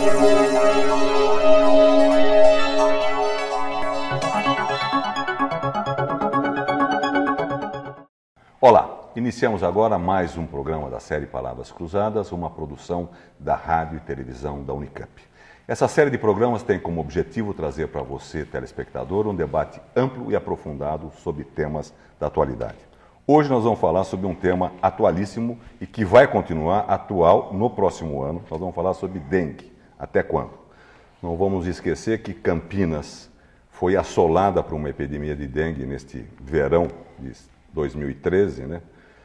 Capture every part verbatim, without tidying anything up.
Olá, iniciamos agora mais um programa da série Palavras Cruzadas, uma produção da Rádio e Televisão da Unicamp. Essa série de programas tem como objetivo trazer para você, telespectador, um debate amplo e aprofundado sobre temas da atualidade. Hoje nós vamos falar sobre um tema atualíssimo e que vai continuar atual no próximo ano. Nós vamos falar sobre dengue. Até quando? Não vamos esquecer que Campinas foi assolada por uma epidemia de dengue neste verão de dois mil e treze, né,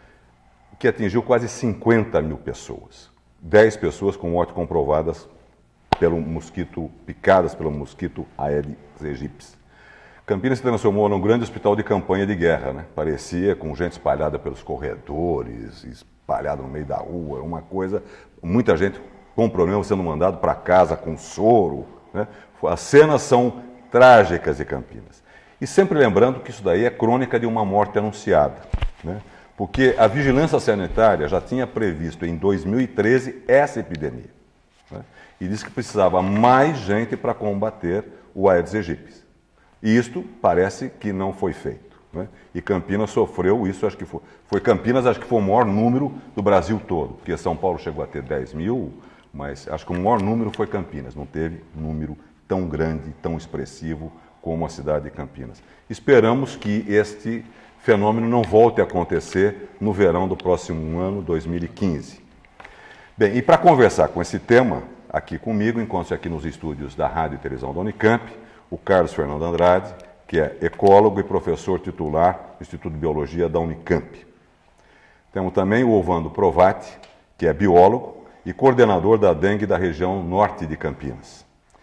que atingiu quase cinquenta mil pessoas. dez pessoas com morte comprovadas pelo mosquito, picadas pelo mosquito Aedes aegypti. Campinas se transformou num grande hospital de campanha de guerra, né? Parecia com gente espalhada pelos corredores, espalhada no meio da rua, uma coisa, muita gente com problema sendo mandado para casa com soro, né? As cenas são trágicas de Campinas. E sempre lembrando que isso daí é crônica de uma morte anunciada, né? Porque a Vigilância Sanitária já tinha previsto em dois mil e treze essa epidemia, né? E disse que precisava mais gente para combater o Aedes aegypti. E isto parece que não foi feito, né? E Campinas sofreu isso, acho que foi, foi Campinas, acho que foi o maior número do Brasil todo, porque São Paulo chegou a ter dez mil, mas acho que o maior número foi Campinas, não teve número tão grande, tão expressivo como a cidade de Campinas. Esperamos que este fenômeno não volte a acontecer no verão do próximo ano, dois mil e quinze. Bem, e para conversar com esse tema, aqui comigo, encontro-se aqui nos estúdios da Rádio e Televisão da Unicamp, o Carlos Fernando Andrade, que é ecólogo e professor titular do Instituto de Biologia da Unicamp. Temos também o Ovando Provati, que é biólogo e coordenador da dengue da região norte de Campinas.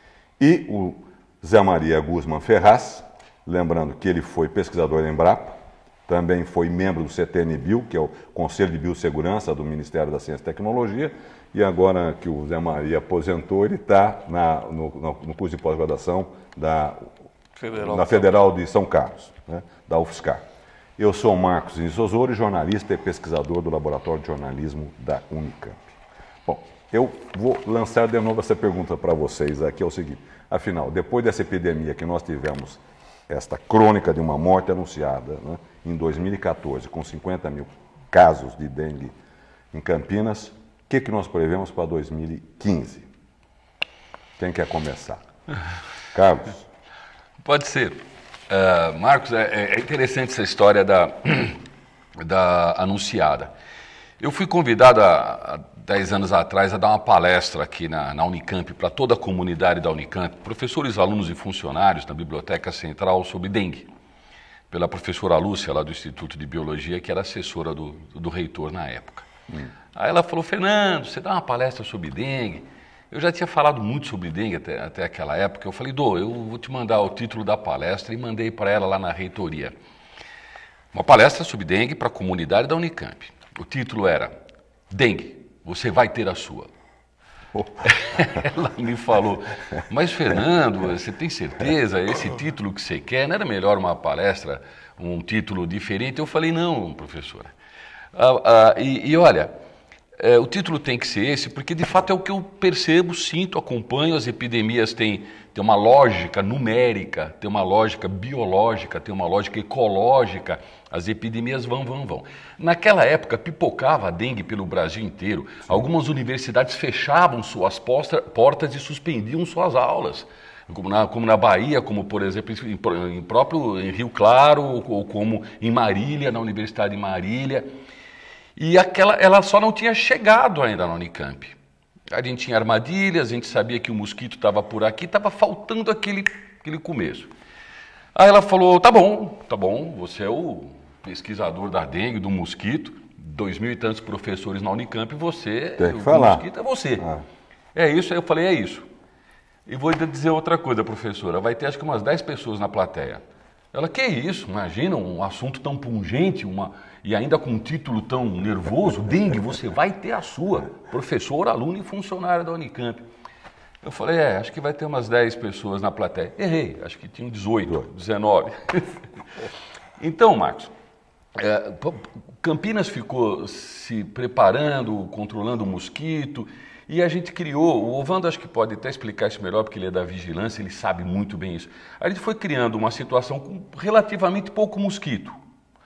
E o Zé Maria Guzman Ferraz, lembrando que ele foi pesquisador da Embrapa, também foi membro do C T N Bio, que é o Conselho de Biossegurança do Ministério da Ciência e Tecnologia, e agora que o Zé Maria aposentou, ele está no, no, no curso de pós-graduação da Federal, na Federal de São Carlos, né, da U F S C A R. Eu sou Marcos Vinícius Osório, jornalista e pesquisador do Laboratório de Jornalismo da Unicamp. Bom, eu vou lançar de novo essa pergunta para vocês aqui, é o seguinte. Afinal, depois dessa epidemia que nós tivemos, esta crônica de uma morte anunciada, né, em dois mil e quatorze, com cinquenta mil casos de dengue em Campinas, o que, que nós prevemos para dois mil e quinze? Quem quer começar? Carlos? Pode ser. Uh, Marcos, é, é interessante essa história da, da anunciada. Eu fui convidado há dez anos atrás a dar uma palestra aqui na, na Unicamp, para toda a comunidade da Unicamp, professores, alunos e funcionários na Biblioteca Central, sobre dengue, pela professora Lúcia, lá do Instituto de Biologia, que era assessora do, do reitor na época. Hum. Aí ela falou, Fernando, você dá uma palestra sobre dengue? Eu já tinha falado muito sobre dengue até, até aquela época. Eu falei, Dô, eu vou te mandar o título da palestra, e mandei para ela lá na reitoria. Uma palestra sobre dengue para a comunidade da Unicamp. O título era Dengue, você vai ter a sua. Oh. Ela me falou, mas Fernando, você tem certeza? Esse título que você quer, não era melhor uma palestra, um título diferente? Eu falei, não, professora. Ah, ah, e, e olha, é, o título tem que ser esse, porque de fato é o que eu percebo, sinto, acompanho. As epidemias têm, têm uma lógica numérica, tem uma lógica biológica, tem uma lógica ecológica. As epidemias vão, vão, vão. Naquela época, pipocava a dengue pelo Brasil inteiro. Sim. Algumas universidades fechavam suas portas e suspendiam suas aulas. Como na, como na Bahia, como, por exemplo, em, em próprio em Rio Claro, ou como em Marília, na Universidade de Marília. E aquela, ela só não tinha chegado ainda na Unicamp. A gente tinha armadilhas, a gente sabia que o mosquito estava por aqui, estava faltando aquele, aquele começo. Aí ela falou, tá bom, tá bom, você é o pesquisador da dengue, do mosquito, dois mil e tantos professores na Unicamp, você, tem que o falar. Mosquito é você. Ah. É isso, aí eu falei, é isso. E vou dizer outra coisa, professora, vai ter acho que umas dez pessoas na plateia. Ela, que isso, imagina um assunto tão pungente, uma, e ainda com um título tão nervoso, dengue, você vai ter a sua, professor, aluno e funcionário da Unicamp. Eu falei, é, acho que vai ter umas dez pessoas na plateia. Errei, acho que tinham dezoito, dezenove. Então, Marcos, é, Campinas ficou se preparando, controlando o mosquito, E a gente criou, o Ovando acho que pode até explicar isso melhor, porque ele é da vigilância, ele sabe muito bem isso. A gente foi criando uma situação com relativamente pouco mosquito.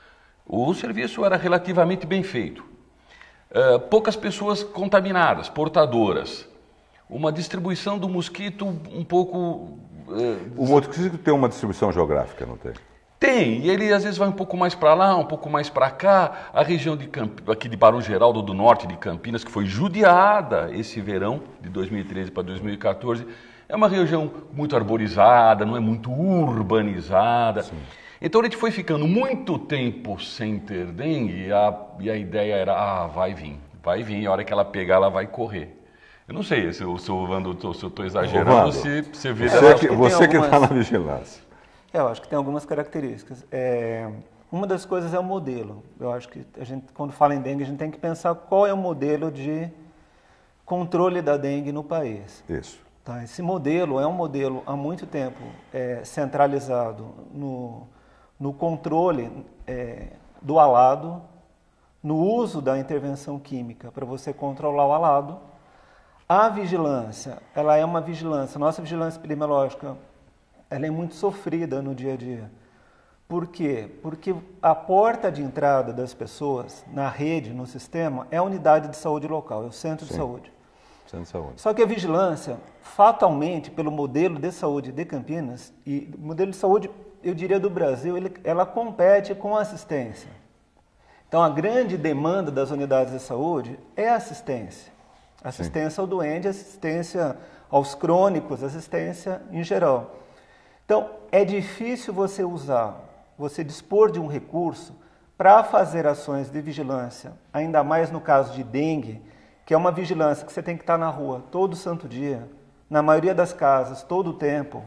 O serviço era relativamente bem feito. Uh, poucas pessoas contaminadas, portadoras. Uma distribuição do mosquito um pouco... Uh, o mosquito tem uma distribuição geográfica, não tem? Tem, e ele às vezes vai um pouco mais para lá, um pouco mais para cá. A região de Camp... aqui de Barão Geraldo, do norte de Campinas, que foi judiada esse verão, de dois mil e treze para dois mil e quatorze, é uma região muito arborizada, não é muito urbanizada. Sim. Então a gente foi ficando muito tempo sem ter dengue e a, e a ideia era, ah, vai vir, vai vir, a hora que ela pegar, ela vai correr. Eu não sei se eu estou exagerando ou se você vê... Você que, você que está algumas... na vigilância. É, eu acho que tem algumas características. É, uma das coisas é o modelo. Eu acho que a gente, quando fala em dengue, a gente tem que pensar qual é o modelo de controle da dengue no país. Isso. Tá? Esse modelo é um modelo há muito tempo é, centralizado no, no controle é, do alado, no uso da intervenção química para você controlar o alado. A vigilância, ela é uma vigilância, nossa vigilância epidemiológica, ela é muito sofrida no dia a dia. Por quê? Porque a porta de entrada das pessoas na rede, no sistema, é a unidade de saúde local, é o centro Sim. de saúde. Centro de saúde. Só que a vigilância, fatalmente, pelo modelo de saúde de Campinas, e o modelo de saúde, eu diria, do Brasil, ele, ela compete com a assistência. Então, a grande demanda das unidades de saúde é a assistência. Assistência Sim. ao doente, assistência aos crônicos, assistência em geral. Então, é difícil você usar, você dispor de um recurso para fazer ações de vigilância, ainda mais no caso de dengue, que é uma vigilância que você tem que estar na rua todo santo dia, na maioria das casas, todo o tempo.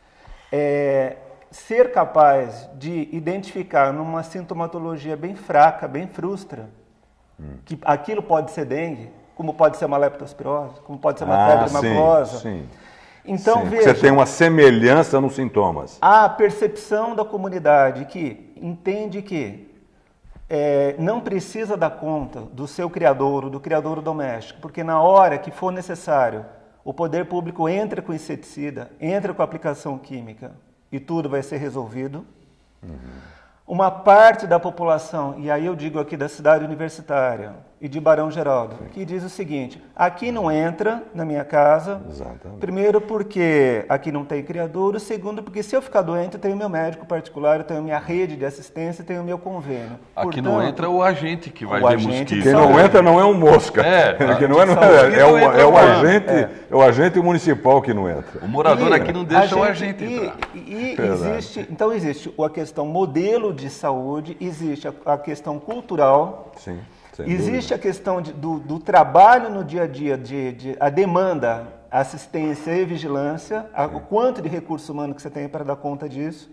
É, ser capaz de identificar numa sintomatologia bem fraca, bem frustra, hum. que aquilo pode ser dengue, como pode ser uma leptospirose, como pode ser uma ah, febre maculosa. Sim, sim. Então, sim, veja, você tem uma semelhança nos sintomas. A percepção da comunidade que entende que é, não precisa dar conta do seu criadouro, do criadouro doméstico, porque na hora que for necessário, o poder público entra com inseticida, entra com aplicação química e tudo vai ser resolvido. Uhum. Uma parte da população, e aí eu digo aqui da cidade universitária e de Barão Geraldo, Sim. que diz o seguinte, aqui não entra na minha casa, Exatamente. Primeiro porque aqui não tem criadouro, segundo porque se eu ficar doente eu tenho meu médico particular, eu tenho minha rede de assistência, eu tenho meu convênio. Aqui Portanto, não entra o agente que vai o ver agente mosquito. Quem não entra não é um mosca. É, que não é, não é, é, o, é, o agente, é. é o agente municipal que não entra. O morador e aqui não deixa a o gente, agente e, entrar. E, e existe, então existe a questão modelo de saúde, existe a, a questão cultural, Sim, existe dúvida. a questão de, do, do trabalho no dia a dia, de, de, a demanda, assistência e vigilância, a, o quanto de recurso humano que você tem para dar conta disso.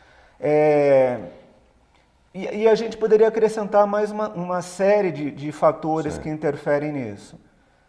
É, e, e a gente poderia acrescentar mais uma, uma série de, de fatores Sim. que interferem nisso.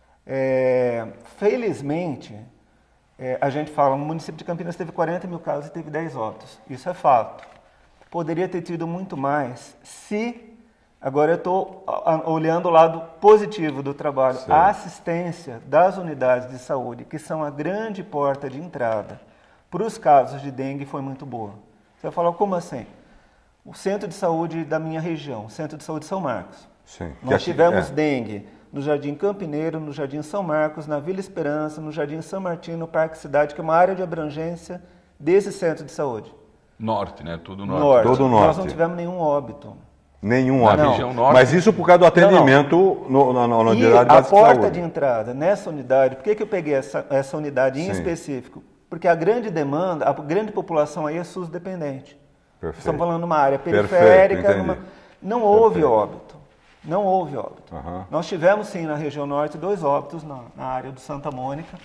É, felizmente, é, a gente fala, o município de Campinas teve quarenta mil casos e teve dez óbitos. Isso é fato. Poderia ter tido muito mais se... Agora eu estou olhando o lado positivo do trabalho. Sim. A assistência das unidades de saúde, que são a grande porta de entrada para os casos de dengue, foi muito boa. Você vai falar, como assim? O centro de saúde da minha região, o centro de saúde São Marcos. Sim. Nós tivemos é. dengue no Jardim Campineiro, no Jardim São Marcos, na Vila Esperança, no Jardim São Martinho, no Parque Cidade, que é uma área de abrangência desse centro de saúde. Norte, né? Tudo norte. norte. Todo norte. Nós não tivemos nenhum óbito. Nenhum na óbito. região norte. Mas isso por causa do atendimento não, não. No, na, na unidade e a de porta saúde. de entrada nessa unidade, por que, que eu peguei essa, essa unidade em Sim. específico? Porque a grande demanda, a grande população aí é SUS dependente. Perfeito. Estamos falando de uma área periférica. Perfeito, uma... Não houve Perfeito. óbito. Não houve óbito. Uhum. Nós tivemos sim na região norte dois óbitos na, na área do Santa Mônica,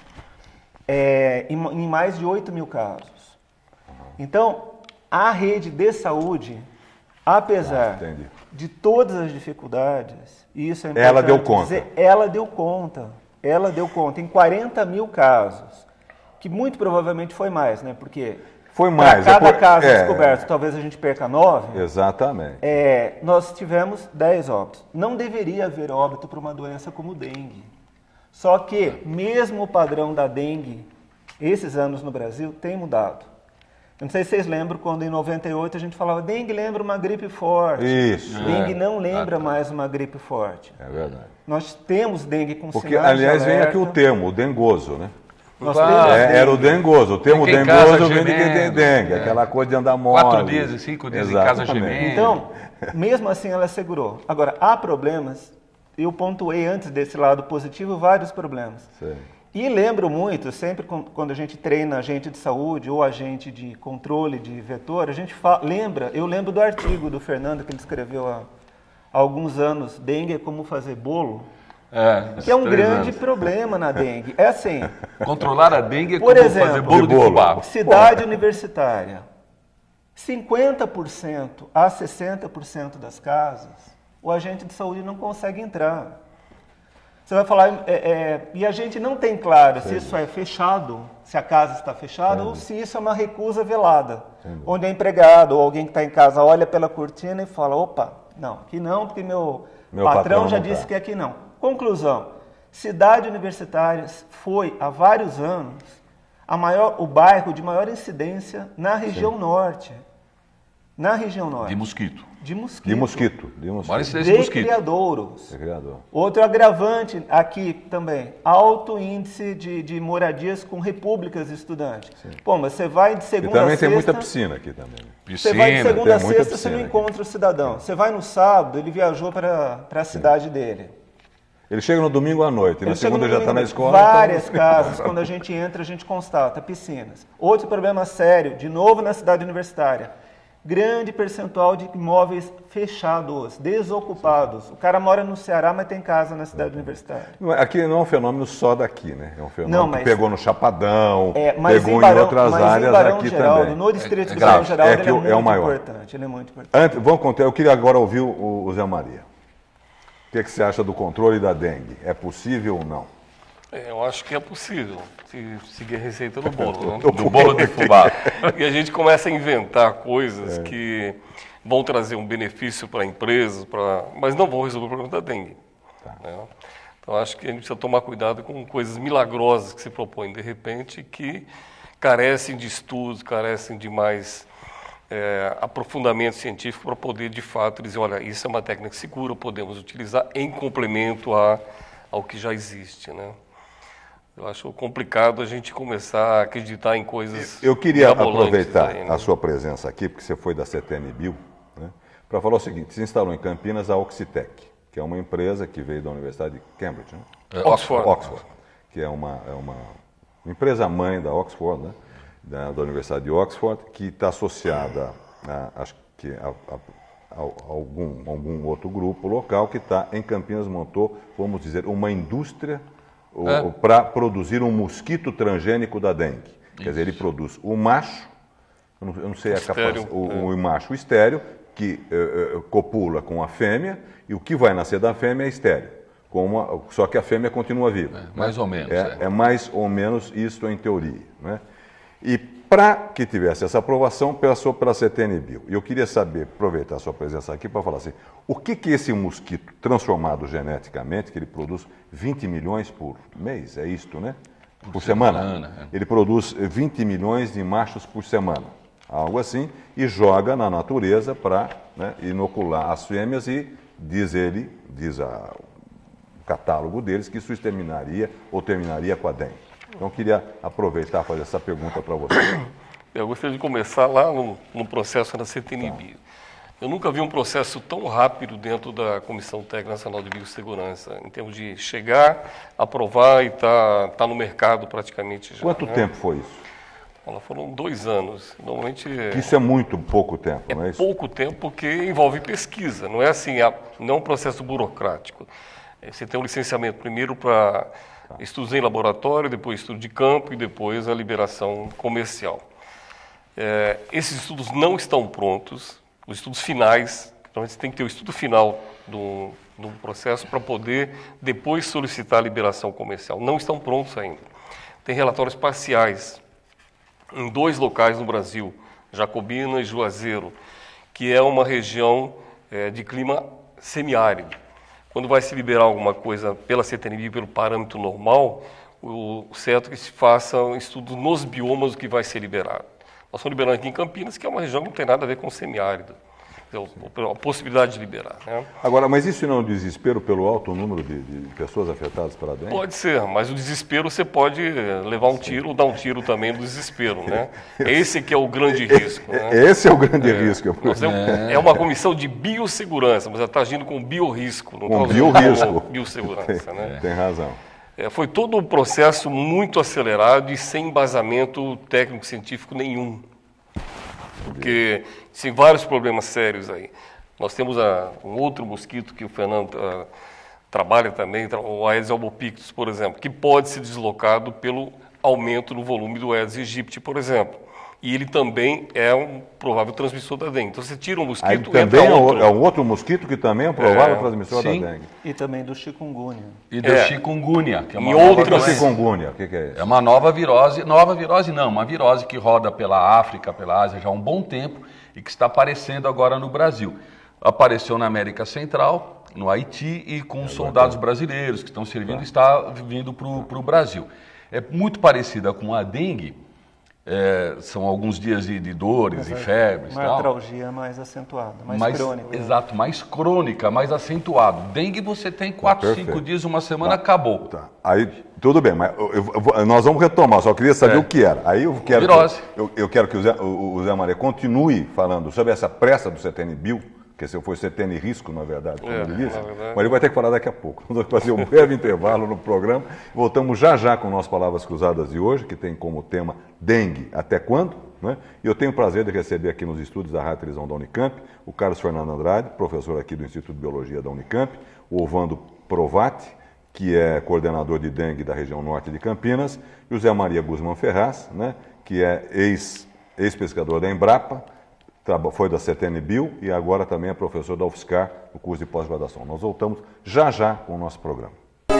é, em, em mais de oito mil casos. Uhum. Então, a rede de saúde, apesar ah, de todas as dificuldades, e isso é importante ela deu conta. dizer, ela deu conta. Ela deu conta em quarenta mil casos, que muito provavelmente foi mais, né? Porque foi mais. Para cada é por... caso é. descoberto, talvez a gente perca nove. Exatamente. É, nós tivemos dez óbitos. Não deveria haver óbito para uma doença como dengue. Só que, mesmo o padrão da dengue, esses anos no Brasil, tem mudado. Eu não sei se vocês lembram quando em noventa e oito a gente falava dengue lembra uma gripe forte. Isso. Dengue É. não lembra Ah, tá. mais uma gripe forte. É verdade. Nós temos dengue com Porque, sinais de aliás, vem alerta. aqui o termo, o dengoso, né? Nós Claro. temos É, dengue. era o dengoso. O termo Fica em casa dengoso vem de quem tem gemendo, dengue, é. aquela coisa de andar mole. Quatro dias e cinco dias em casa Exatamente. gemendo. Então, mesmo assim ela segurou. Agora, há problemas, eu pontuei antes desse lado positivo vários problemas. Sei. E lembro muito, sempre com- quando a gente treina agente de saúde ou agente de controle de vetor, a gente fa- lembra, eu lembro do artigo do Fernando que ele escreveu há, há alguns anos, dengue é como fazer bolo, É, que é um três grande anos. problema na dengue. É assim, Controlar a dengue é Por como exemplo, fazer bolo de de bolo. fubá. cidade universitária, cinquenta por cento a sessenta por cento das casas, o agente de saúde não consegue entrar. Você vai falar, é, é, e a gente não tem claro se isso é fechado, se a casa está fechada, ou se isso é uma recusa velada, onde é empregado ou alguém que está em casa olha pela cortina e fala, opa, não, aqui não, porque meu, Meu patrão, patrão já não disse tá. que aqui não. Conclusão, cidade universitária foi, há vários anos, a maior, o bairro de maior incidência na região norte. Na região norte. De mosquito. De mosquito. De mosquito. De mosquito. Maior incidência De de mosquito. criadouros. É criador. Outro agravante aqui também, alto índice de, de moradias com repúblicas estudantes. Pô, mas você vai de E segunda também a tem sexta... muita piscina aqui também. Você vai de Piscina. segunda a tem muita sexta, você não piscina aqui. encontra o cidadão. Você vai no sábado, ele viajou para a cidade dele. Ele chega no domingo à noite, na Ele chega segunda no já está domingo, na escola. Várias então- casas, quando a gente entra, a gente constata piscinas. Outro problema sério, de novo na cidade universitária, grande percentual de imóveis fechados, desocupados. O cara mora no Ceará, mas tem casa na cidade universitária. Não é- Aqui não é um fenômeno só daqui, né? É um fenômeno Não, que mas- pegou no Chapadão, É, mas pegou em, em, Barão, outras mas áreas em Barão aqui Geraldo, também. no distrito É- é de grave. Barão Geraldo, É que ele é o- muito é o maior. importante. Ele é muito importante. Antes, vamos contar, eu queria agora ouvir o, o Zé Maria. O que, é que você acha do controle da dengue? É possível ou não? É, eu acho que é possível se seguir a receita do bolo, né? Do bolo de fubá. E a gente começa a inventar coisas É. que vão trazer um benefício para a empresa, pra... mas não vão resolver o problema da dengue. Tá. Né? Então acho que a gente precisa tomar cuidado com coisas milagrosas que se propõem de repente, que carecem de estudos, carecem de mais é, aprofundamento científico para poder de fato dizer, olha, isso é uma técnica segura, podemos utilizar em complemento a, ao que já existe, né? Eu acho complicado a gente começar a acreditar em coisas Eu queria mirabolantes aproveitar aí, né? a sua presença aqui, porque você foi da C T N Bio, né, para falar o seguinte: se instalou em Campinas a Oxitec, que é uma empresa que veio da Universidade de Cambridge, né? É, Oxford. Oxford, que é uma, é uma empresa mãe da Oxford, né, da, da Universidade de Oxford, que está associada a, acho que a, a, a algum, algum outro grupo local que está em Campinas, montou, vamos dizer, uma indústria É. para produzir um mosquito transgênico da dengue. Quer dizer, ele produz o macho, eu não, eu não sei a Estéreo, capacidade, o, é. o macho estéreo, que eh, eh, copula com a fêmea, e o que vai nascer da fêmea é estéreo. Com uma, só que a fêmea continua viva. É, mais ou menos, É, é. é mais ou menos isso em teoria. Né? E para que tivesse essa aprovação, passou pela C T N Bio. E eu queria saber, aproveitar a sua presença aqui para falar assim, o que que esse mosquito transformado geneticamente, que ele produz vinte milhões por mês, é isto, né? Por semana. semana, é. Ele produz vinte milhões de machos por semana, algo assim, e joga na natureza para, né, inocular as fêmeas e diz ele, diz a, o catálogo deles, que isso exterminaria ou terminaria com a dengue. Então, eu queria aproveitar e fazer essa pergunta para você. Eu gostaria de começar lá no, no processo da C T N Bio. Eu nunca vi um processo tão rápido dentro da Comissão Técnica Nacional de Biossegurança, em termos de chegar, aprovar e estar tá, tá no mercado praticamente já. Quanto né? tempo foi isso? Ela foram dois anos. Normalmente é, Isso é muito pouco tempo, é não é isso? pouco tempo porque envolve pesquisa. Não é assim, a- não é um processo burocrático. É, Você tem um licenciamento primeiro para estudos em laboratório, depois estudo de campo e depois a liberação comercial. É, esses estudos não estão prontos. Os estudos finais, então a gente tem que ter o estudo final do, do processo para poder depois solicitar a liberação comercial. Não estão prontos ainda. Tem relatórios parciais em dois locais no Brasil, Jacobina e Juazeiro, que é uma região é, de clima semiárido, quando vai se liberar alguma coisa pela C T N B I, pelo parâmetro normal, o certo é que se façam estudos nos biomas do que vai ser liberado. Nós estamos liberando aqui em Campinas, que é uma região que não tem nada a ver com semiárido. Então, a possibilidade de liberar. Né? Agora, mas isso não é um desespero pelo alto número de, de pessoas afetadas pela dengue? Pode ser, mas o desespero você pode levar um tiro ou dar um tiro também no desespero. Né? Esse que é o grande risco. Né? Esse é o grande é, risco. É. é uma comissão de biossegurança, mas ela está agindo com biorrisco. Não com biorrisco. Com biossegurança. Tem, né? tem razão. É, foi todo um processo muito acelerado e sem embasamento técnico-científico nenhum. Porque tem vários problemas sérios aí. Nós temos a, um outro mosquito que o Fernando a, trabalha também, o Aedes albopictus, por exemplo, que pode ser deslocado pelo aumento no volume do Aedes aegypti, por exemplo. E ele também é um provável transmissor da dengue. Então você tira um mosquito e entra também outro. É um outro mosquito que também é um provável é, transmissor sim. da dengue. E também do chikungunya. E do é. chikungunya, que é uma em nova outras... doença. Chikungunya, o que, que é isso? É uma nova virose, nova virose não, uma virose que roda pela África, pela Ásia já há um bom tempo e que está aparecendo agora no Brasil. Apareceu na América Central, no Haiti e com é, soldados brasileiros que estão servindo e está vindo para o Brasil. É muito parecida com a dengue. É, são alguns dias de, de dores e febres. Uma artralgia mais acentuada, mais, mais crônica. Exato, mais crônica, mais acentuado. Dengue você tem quatro, tá, cinco dias, uma semana, tá, acabou. Tá. Aí, tudo bem, mas eu, eu, nós vamos retomar, só queria saber é. o que era. Aí eu quero Virose. Que, eu, eu quero que o Zé, o, o Zé Maria continue falando sobre essa pressa do C T N B I U, que se eu for C T N risco, na verdade, como é, ele disse, verdade. Mas ele vai ter que falar daqui a pouco. Nós vamos fazer um breve intervalo no programa. Voltamos já já com nossas Palavras Cruzadas de hoje, que tem como tema dengue até quando? Né? E eu tenho o prazer de receber aqui nos estúdios da Rádio Televisão da Unicamp o Carlos Fernando Andrade, professor aqui do Instituto de Biologia da Unicamp, o Ovando Provati, que é coordenador de dengue da região norte de Campinas, e o Zé Maria Guzmán Ferraz, né, que é ex, ex-pescador da Embrapa, foi da C T N B I U e agora também é professor da UFSCar no curso de pós-graduação. Nós voltamos já já com o nosso programa.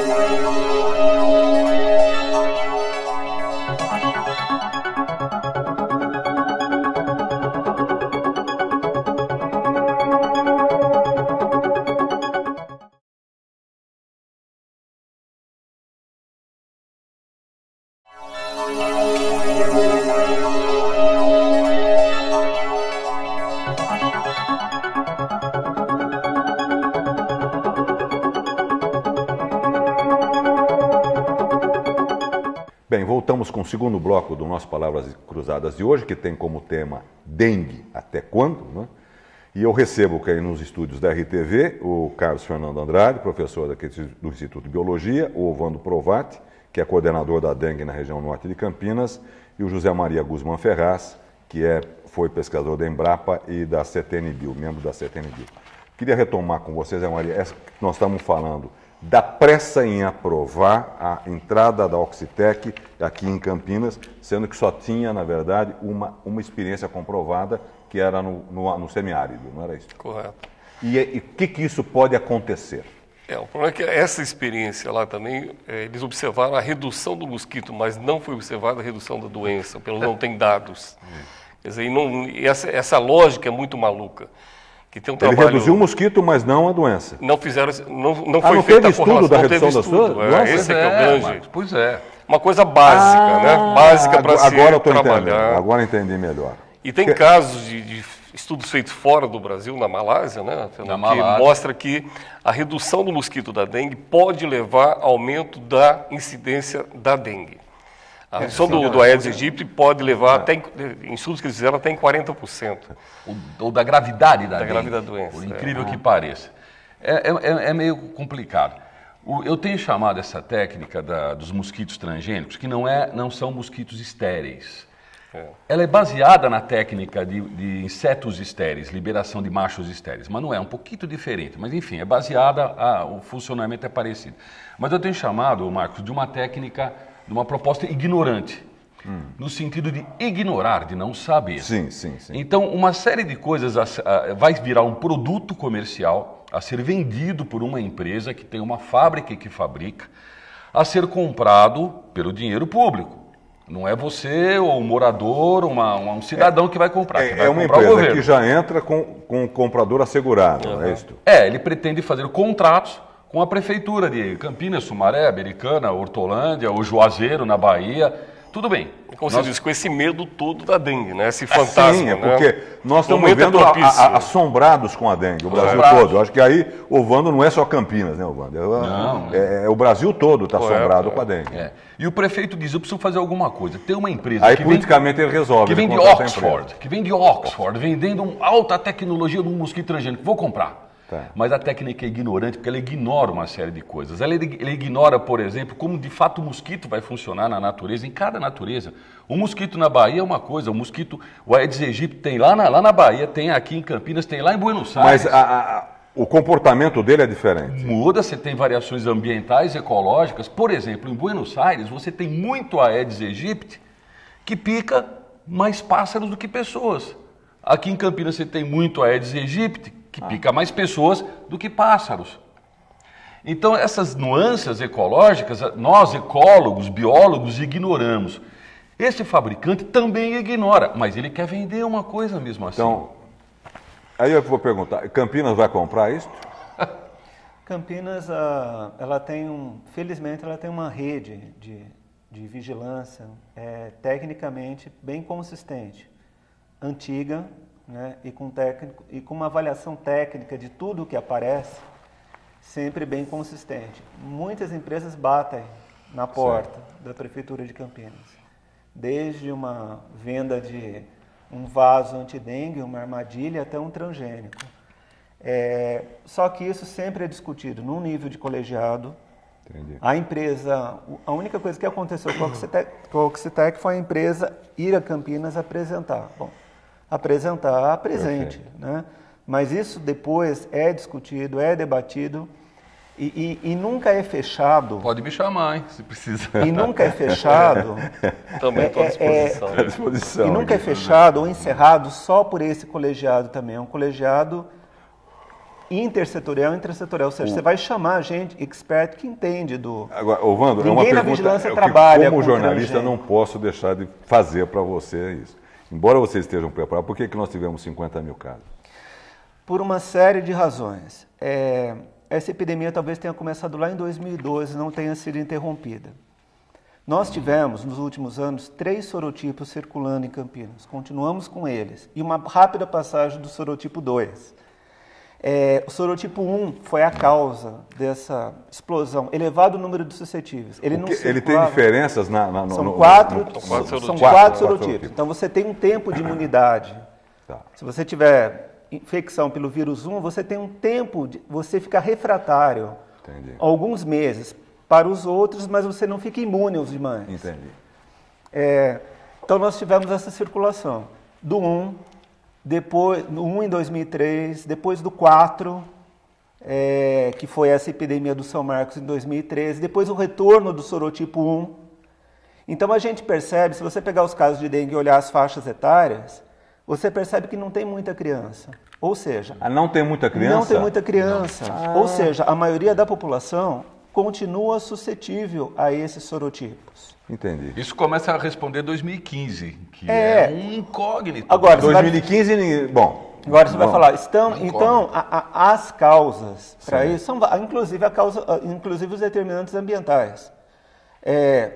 Bem, voltamos com o segundo bloco do nosso Palavras Cruzadas de hoje, que tem como tema dengue até quando, né? E eu recebo aqui nos estúdios da R T V o Carlos Fernando Andrade, professor aqui do Instituto de Biologia, o Ovando Provati, que é coordenador da dengue na região norte de Campinas, e o José Maria Guzmán Ferraz, que é, foi pescador da Embrapa e da C T N B I U, membro da C T N B I U. Queria retomar com vocês, Zé Maria, essa, nós estamos falando da pressa em aprovar a entrada da Oxitec aqui em Campinas, sendo que só tinha, na verdade, uma, uma experiência comprovada, que era no, no, no semiárido, não era isso? Correto. E o que, que isso pode acontecer? É, o problema é que essa experiência lá também, é, eles observaram a redução do mosquito, mas não foi observada a redução da doença, pelo menos não tem dados. Quer dizer, não, essa, essa lógica é muito maluca. Que tem um Ele trabalho... reduziu o mosquito, mas não a doença. Não fizeram, não, não ah, foi não feita teve a correlação. estudo da não redução teve da estudo. sua É, doença? esse é, que é o É, grande. Marcos, pois é. Uma coisa básica, ah, né? Básica para se agora eu tô trabalhar. Entendendo. Agora entendi melhor. E tem Porque... casos de, de estudos feitos fora do Brasil, na Malásia, né, Fernando, na que Malásia. mostra que a redução do mosquito da dengue pode levar ao aumento da incidência da dengue. A redução é, do, do Aedes aegypti pode levar, é. até em, em estudos que eles fizeram, até em quarenta por cento. Ou, ou da gravidade da, da dengue, gravidade da doença. Por incrível é. que pareça. É, é, é meio complicado. O, eu tenho chamado essa técnica da, dos mosquitos transgênicos, que não, é, não são mosquitos estéreis. É. Ela é baseada na técnica de, de insetos estéreis, liberação de machos estéreis, mas não é, é um pouquinho diferente. Mas enfim, é baseada, a, o funcionamento é parecido. Mas eu tenho chamado, Marcos, de uma técnica, de uma proposta ignorante, hum. no sentido de ignorar, de não saber. Sim, sim, sim. Então, uma série de coisas a, a, vai virar um produto comercial a ser vendido por uma empresa que tem uma fábrica que fabrica, a ser comprado pelo dinheiro público. Não é você ou um morador, uma, um cidadão é, que vai comprar. É, que vai é uma comprar empresa o governo. que já entra com, com o comprador assegurado, uhum. não é isso? É, ele pretende fazer contratos com a prefeitura de Campinas, Sumaré, Americana, Hortolândia, o Juazeiro, na Bahia. Tudo bem. Como nós... você disse, com esse medo todo da dengue, né? Esse fantasma. Sim, é né? porque nós estamos Momento vendo é a, propício. a, assombrados com a dengue, o Brasil Assombrados. todo. Eu acho que aí, Ovando, não é só Campinas, né, Ovando? É, Não, é, é o Brasil todo está Correto, assombrado é. com a dengue. É. E o prefeito diz, eu preciso fazer alguma coisa. Tem uma empresa Aí, que politicamente, vem, ele resolve. que vem ele de contrata a Oxford, empresa. que vem de Oxford, vendendo um alta tecnologia de um mosquito transgênico. Vou comprar. Tá. Mas a técnica é ignorante, porque ela ignora uma série de coisas. Ela, ela ignora, por exemplo, como de fato o mosquito vai funcionar na natureza, em cada natureza. O mosquito na Bahia é uma coisa, o mosquito, o Aedes aegypti tem lá na, lá na Bahia, tem aqui em Campinas, tem lá em Buenos Aires. Mas a, a, o comportamento dele é diferente. Muda, você tem variações ambientais, ecológicas. Por exemplo, em Buenos Aires, você tem muito Aedes aegypti que pica mais pássaros do que pessoas. Aqui em Campinas você tem muito Aedes aegypti que pica mais pessoas do que pássaros. Então, essas nuances ecológicas, nós ecólogos, biólogos, ignoramos. Esse fabricante também ignora, mas ele quer vender uma coisa mesmo assim. Então, aí eu vou perguntar, Campinas vai comprar isso? Campinas, ah, ela tem um, felizmente, ela tem uma rede de, de vigilância é, tecnicamente bem consistente, antiga, né, e, com técnico, e com uma avaliação técnica de tudo que aparece, sempre bem consistente. Muitas empresas batem na porta certo. da Prefeitura de Campinas, desde uma venda de um vaso antidengue, uma armadilha, até um transgênico. É, só que isso sempre é discutido num nível de colegiado. Entendi. A empresa, a única coisa que aconteceu com a Oxitec, com a Oxitec foi a empresa ir a Campinas apresentar. Bom, apresentar presente, né? Mas isso depois é discutido, é debatido e, e, e nunca é fechado. Pode me chamar, hein, se precisar. E nunca é fechado. Também estou à disposição. É, é, à disposição. E nunca é fechado ou encerrado só por esse colegiado também. É um colegiado intersetorial, intrasetorial, ou seja, o... você vai chamar gente expert que entende do... Agora, Ovando, é uma Ninguém na pergunta vigilância que, trabalha como com jornalista, transgênero. não posso deixar de fazer para você isso. Embora vocês estejam preparados, por que, que nós tivemos cinquenta mil casos? Por uma série de razões. É, essa epidemia talvez tenha começado lá em dois mil e doze, não tenha sido interrompida. Nós tivemos, nos últimos anos, três sorotipos circulando em Campinas. Continuamos com eles. E uma rápida passagem do sorotipo dois. É, o sorotipo um foi a causa dessa explosão, elevado número de suscetíveis. Ele, não ele tem diferenças na, na, no, são no, quatro, no, no, são quatro quatro, sorotipos. quatro sorotipos. Então você tem um tempo de imunidade. Tá. Se você tiver infecção pelo vírus um, você tem um tempo de você ficar refratário, Entendi. alguns meses para os outros, mas você não fica imune aos demais. Entendi. É, então nós tivemos essa circulação do um, depois no um em dois mil e três, depois do quatro, é, que foi essa epidemia do São Marcos em dois mil e treze, depois o retorno do sorotipo um. Então a gente percebe, se você pegar os casos de dengue e olhar as faixas etárias, você percebe que não tem muita criança. Ou seja, ah, não tem muita criança? Não tem muita criança. Ah. Ou seja, a maioria da população continua suscetível a esses sorotipos. Entendi. Isso começa a responder dois mil e quinze, que É. é, um incógnito. Agora, você vai- dois mil e quinze, ninguém- bom. Agora você vai bom, falar, estão, Não então a- a- as causas para Sim. isso são va- inclusive a causa, inclusive os determinantes ambientais. É,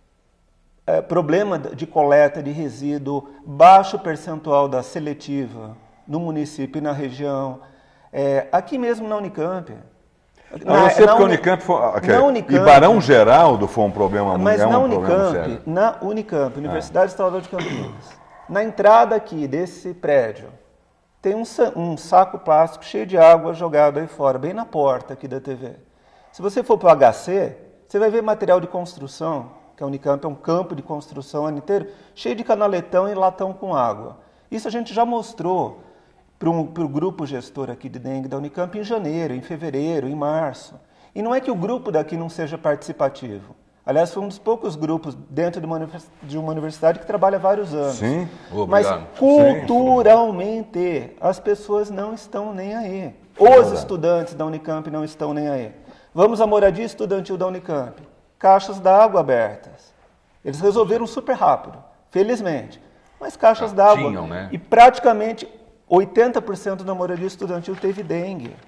é, problema de coleta de resíduo, baixo percentual da seletiva no município e na região. É, aqui mesmo na Unicamp. Não, eu sei porque a Unicamp foi. Okay. Na Unicamp, E Barão Geraldo foi um problema mas é um na problema Unicamp, sério. na Unicamp, Universidade Estadual de Campinas, na entrada aqui desse prédio, tem um, sa- um saco plástico cheio de água jogado aí fora, bem na porta aqui da T V. Se você for para o H C, você vai ver material de construção, que a Unicamp é um campo de construção ano inteiro, cheio de canaletão e latão com água. Isso a gente já mostrou para um, o grupo gestor aqui de dengue da Unicamp em janeiro, em fevereiro, em março. E não é que o grupo daqui não seja participativo. Aliás, foi um dos poucos grupos dentro de uma, univers- de uma universidade que trabalha há vários anos. Sim. Mas Obrigado. culturalmente as pessoas não estão nem aí. Os estudantes da Unicamp não estão nem aí. Vamos à moradia estudantil da Unicamp. Caixas d'água abertas. Eles resolveram super rápido, felizmente. Mas caixas Ah, d'água. tinham, né? E praticamente oitenta por cento da moradia estudantil teve dengue.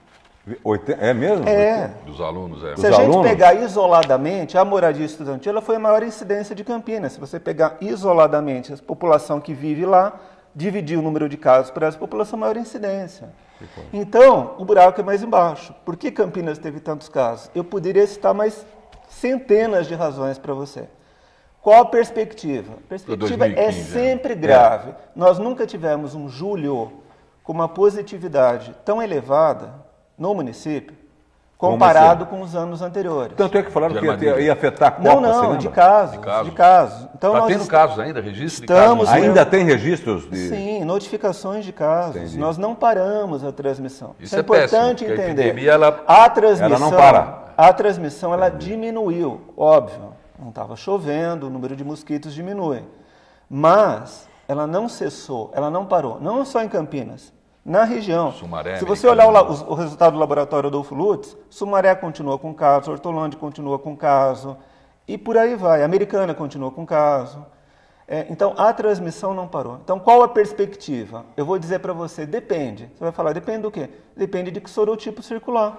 É mesmo? É. Dos alunos, é. Se a Dos gente alunos? pegar isoladamente, a moradia estudantil ela foi a maior incidência de Campinas. Se você pegar isoladamente a população que vive lá, dividir o número de casos por essa população, maior incidência. Então, o buraco é mais embaixo. Por que Campinas teve tantos casos? Eu poderia citar mais centenas de razões para você. Qual a perspectiva? A perspectiva é dois mil e quinze, sempre grave. Nós nunca tivemos um julho com uma positividade tão elevada no município, comparado com os anos anteriores. Tanto é que falaram De que ia, armadilha. ia afetar a Copa, Não, você não, lembra? de casos, De casos. de casos. Então, Está nós tendo est- casos ainda, registro de Estamos casos? tendo- Ainda tem registros de... Sim, notificações de casos. Entendi. Nós não paramos a transmissão. Isso é é péssimo, importante porque a entender. epidemia, ela- A transmissão, Ela não para. A transmissão ela diminuiu, óbvio. Não estava chovendo, o número de mosquitos diminui. Mas ela não cessou, ela não parou. Não só em Campinas, na região. Sumaré, Se você olhar o, Americana. la- o- o resultado do laboratório Adolfo Lutz, Sumaré continua com caso, Hortolândia continua com caso, e por aí vai. Americana continua com caso. É, então, a transmissão não parou. Então, qual a perspectiva? Eu vou dizer para você, depende. Você vai falar, depende do quê? Depende de que sorotipo circular.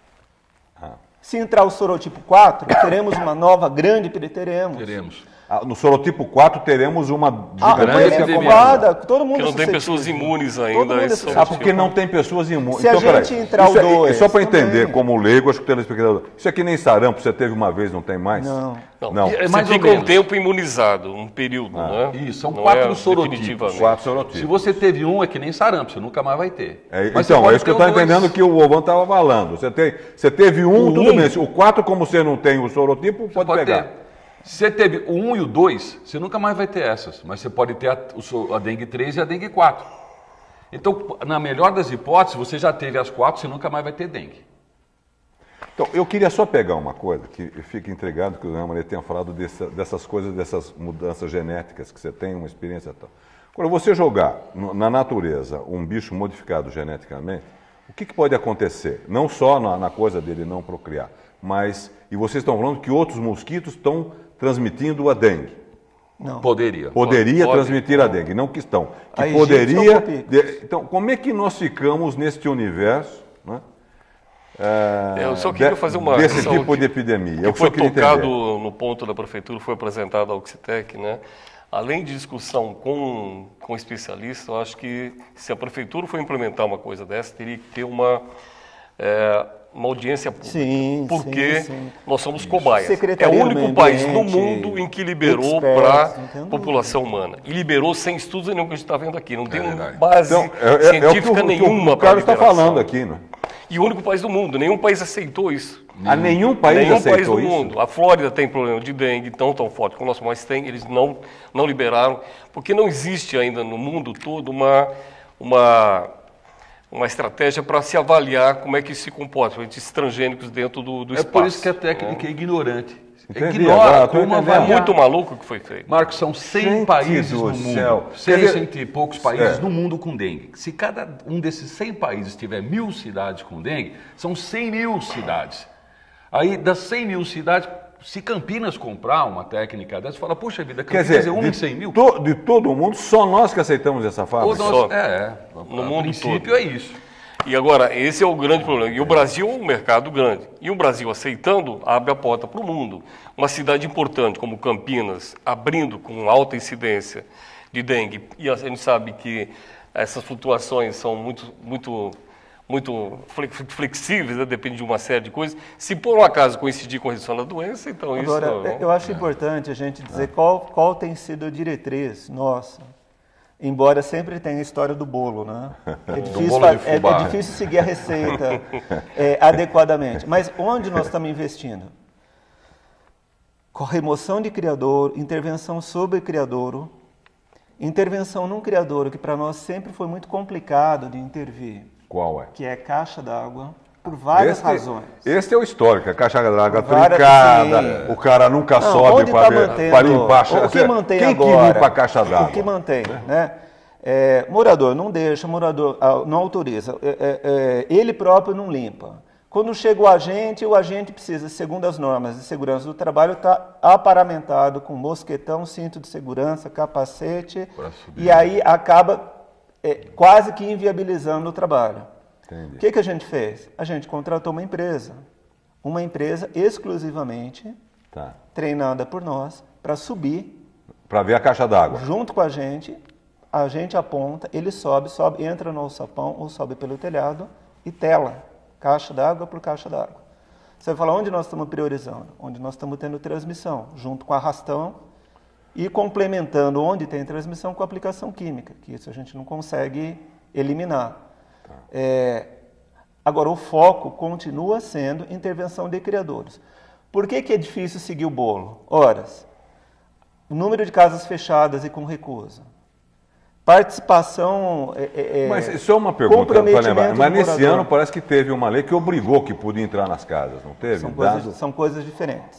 Se entrar o sorotipo quatro, teremos uma nova grande epidemia. Teremos. Teremos. Ah, no sorotipo quatro teremos uma Ah, grande uma gigantesca epidemia. elevada, todo mundo Porque não tem suscetível. pessoas imunes Todo ainda. mundo é esse suscetível. Ah, porque não tem pessoas imunes. Se a peraí. gente entrar Isso o é- dois, Só para também. entender, como leigo, acho que o telespectador... Isso aqui nem sarampo, você teve uma vez, não tem mais? Não. Não, Não. É Você mais ou fica um menos. tempo imunizado, um período, Ah, não é? Isso, são Não quatro é sorotipos. definitivamente. Quatro sorotipos. Se você teve um, é que nem sarampo, você nunca mais vai ter. É, Mas você então, pode é isso que eu ter estou os dois. entendendo que o Ovan estava falando. Você, tem, você teve um, O tudo um. bem. O quatro, como você não tem o sorotipo, Você pode, pode pegar. ter. Se você teve o um e o dois, você nunca mais vai ter essas. Mas você pode ter a, o so- a dengue três e a dengue quatro. Então, na melhor das hipóteses, você já teve as quatro, você nunca mais vai ter dengue. Então, eu queria só pegar uma coisa, que eu fico intrigado que o Zé Maria tenha falado dessa- dessas coisas, dessas mudanças genéticas que você tem, uma experiência e tal. Quando você jogar no- na natureza um bicho modificado geneticamente, o que, que pode acontecer? Não só na, na coisa dele não procriar, mas... E vocês estão falando que outros mosquitos estão transmitindo a dengue. Não. Poderia. Poderia Pode. transmitir a dengue, não que estão. Que A Egípcia poderia... ou Copix? de- Então, como é que nós ficamos neste universo, né? É, Eu só queria de- fazer uma desse ressalva tipo que- de epidemia. que Eu foi só queria tocado entender. no ponto da prefeitura, foi apresentado ao Oxitec, né? Além de discussão com, com especialistas, eu acho que se a prefeitura for implementar uma coisa dessa, teria que ter uma, é, uma audiência pública. Sim, porque sim, sim. nós somos cobaias. É o Secretaria do único Meio país no Ambiente, mundo em que liberou experts, para não tem a dúvida. população humana. E liberou sem estudos nenhum que a gente está vendo aqui. Não tem uma verdade. base Então, é, é- é o que científica o, que o- nenhuma o para Carlos está liberação. falando aqui, né? E o único país do mundo. Nenhum país aceitou isso. A nenhum país Nenhum aceitou país do isso. mundo. A Flórida tem problema de dengue, tão tão forte como o nosso, mas tem, eles não, não liberaram, porque não existe ainda no mundo todo uma, uma, uma estratégia para se avaliar como é que se comporta, esses transgênicos dentro do, do É espaço. por isso que a técnica é ignorante. Entendi, Ignora agora tô como entendendo. É avaliar. muito maluco o que foi feito. Marcos, são cem Gente países do no mundo. céu. cem, Quer dizer- cento e poucos países É. no mundo com dengue. Se cada um desses cem países tiver mil cidades com dengue, são cem mil cidades. Aí, das cem mil cidades, se Campinas comprar uma técnica dessa, fala, poxa vida, Quer Campinas dizer, é uma de, em cem mil? to- de todo o mundo, só nós que aceitamos essa fábrica. Ou nós- só. é, é. No a mundo princípio todo. é isso. E agora, esse é o grande problema. E o Brasil é um mercado grande. E o Brasil aceitando, abre a porta para o mundo. Uma cidade importante como Campinas, abrindo com alta incidência de dengue, e a gente sabe que essas flutuações são muito, muito, muito fle- flexíveis, né? Depende de uma série de coisas. Se por um acaso coincidir com a redução da doença, então isso... Agora, não- eu acho importante a gente dizer qual, qual tem sido a diretriz nossa. Embora sempre tenha a história do bolo, né? É difícil, bolo de fa- é- fubá. é difícil seguir a receita é, adequadamente. Mas onde nós estamos investindo? Com remoção de criadouro, intervenção sobre criadouro, intervenção num criadouro que para nós sempre foi muito complicado de intervir, Qual é? que é caixa d'água, por várias Este, razões. este é o histórico, a caixa d'água Várias- trincada, sim. o cara nunca Não, sobe onde para tá mantendo- para limpar a O que caixa. mantém Quem agora? que limpa a caixa d'água? O que mantém, né? É, morador não deixa, morador ah, não autoriza, é, é, é, ele próprio não limpa. Quando chega o agente, o agente precisa, segundo as normas de segurança do trabalho, estar aparamentado com mosquetão, cinto de segurança, capacete, Pra subir. e aí acaba é, quase que inviabilizando o trabalho. O que, que a gente fez? A gente contratou uma empresa, uma empresa exclusivamente tá. treinada por nós para subir. Para ver a caixa d'água. Junto com a gente, a gente aponta, ele sobe, sobe, entra no alçapão ou sobe pelo telhado e tela, caixa d'água por caixa d'água. Você vai falar onde nós estamos priorizando? Onde nós estamos tendo transmissão, junto com arrastão e complementando onde tem transmissão com a aplicação química, que isso a gente não consegue eliminar. Tá. É, agora, o foco continua sendo intervenção de criadores. Por que, que é difícil seguir o bolo? Horas. O número de casas fechadas e com recusa. Participação... É, é, mas isso é uma pergunta para lembrar. Mas nesse ano parece que teve uma lei que obrigou que podia entrar nas casas, não teve? São, coisas, são coisas diferentes.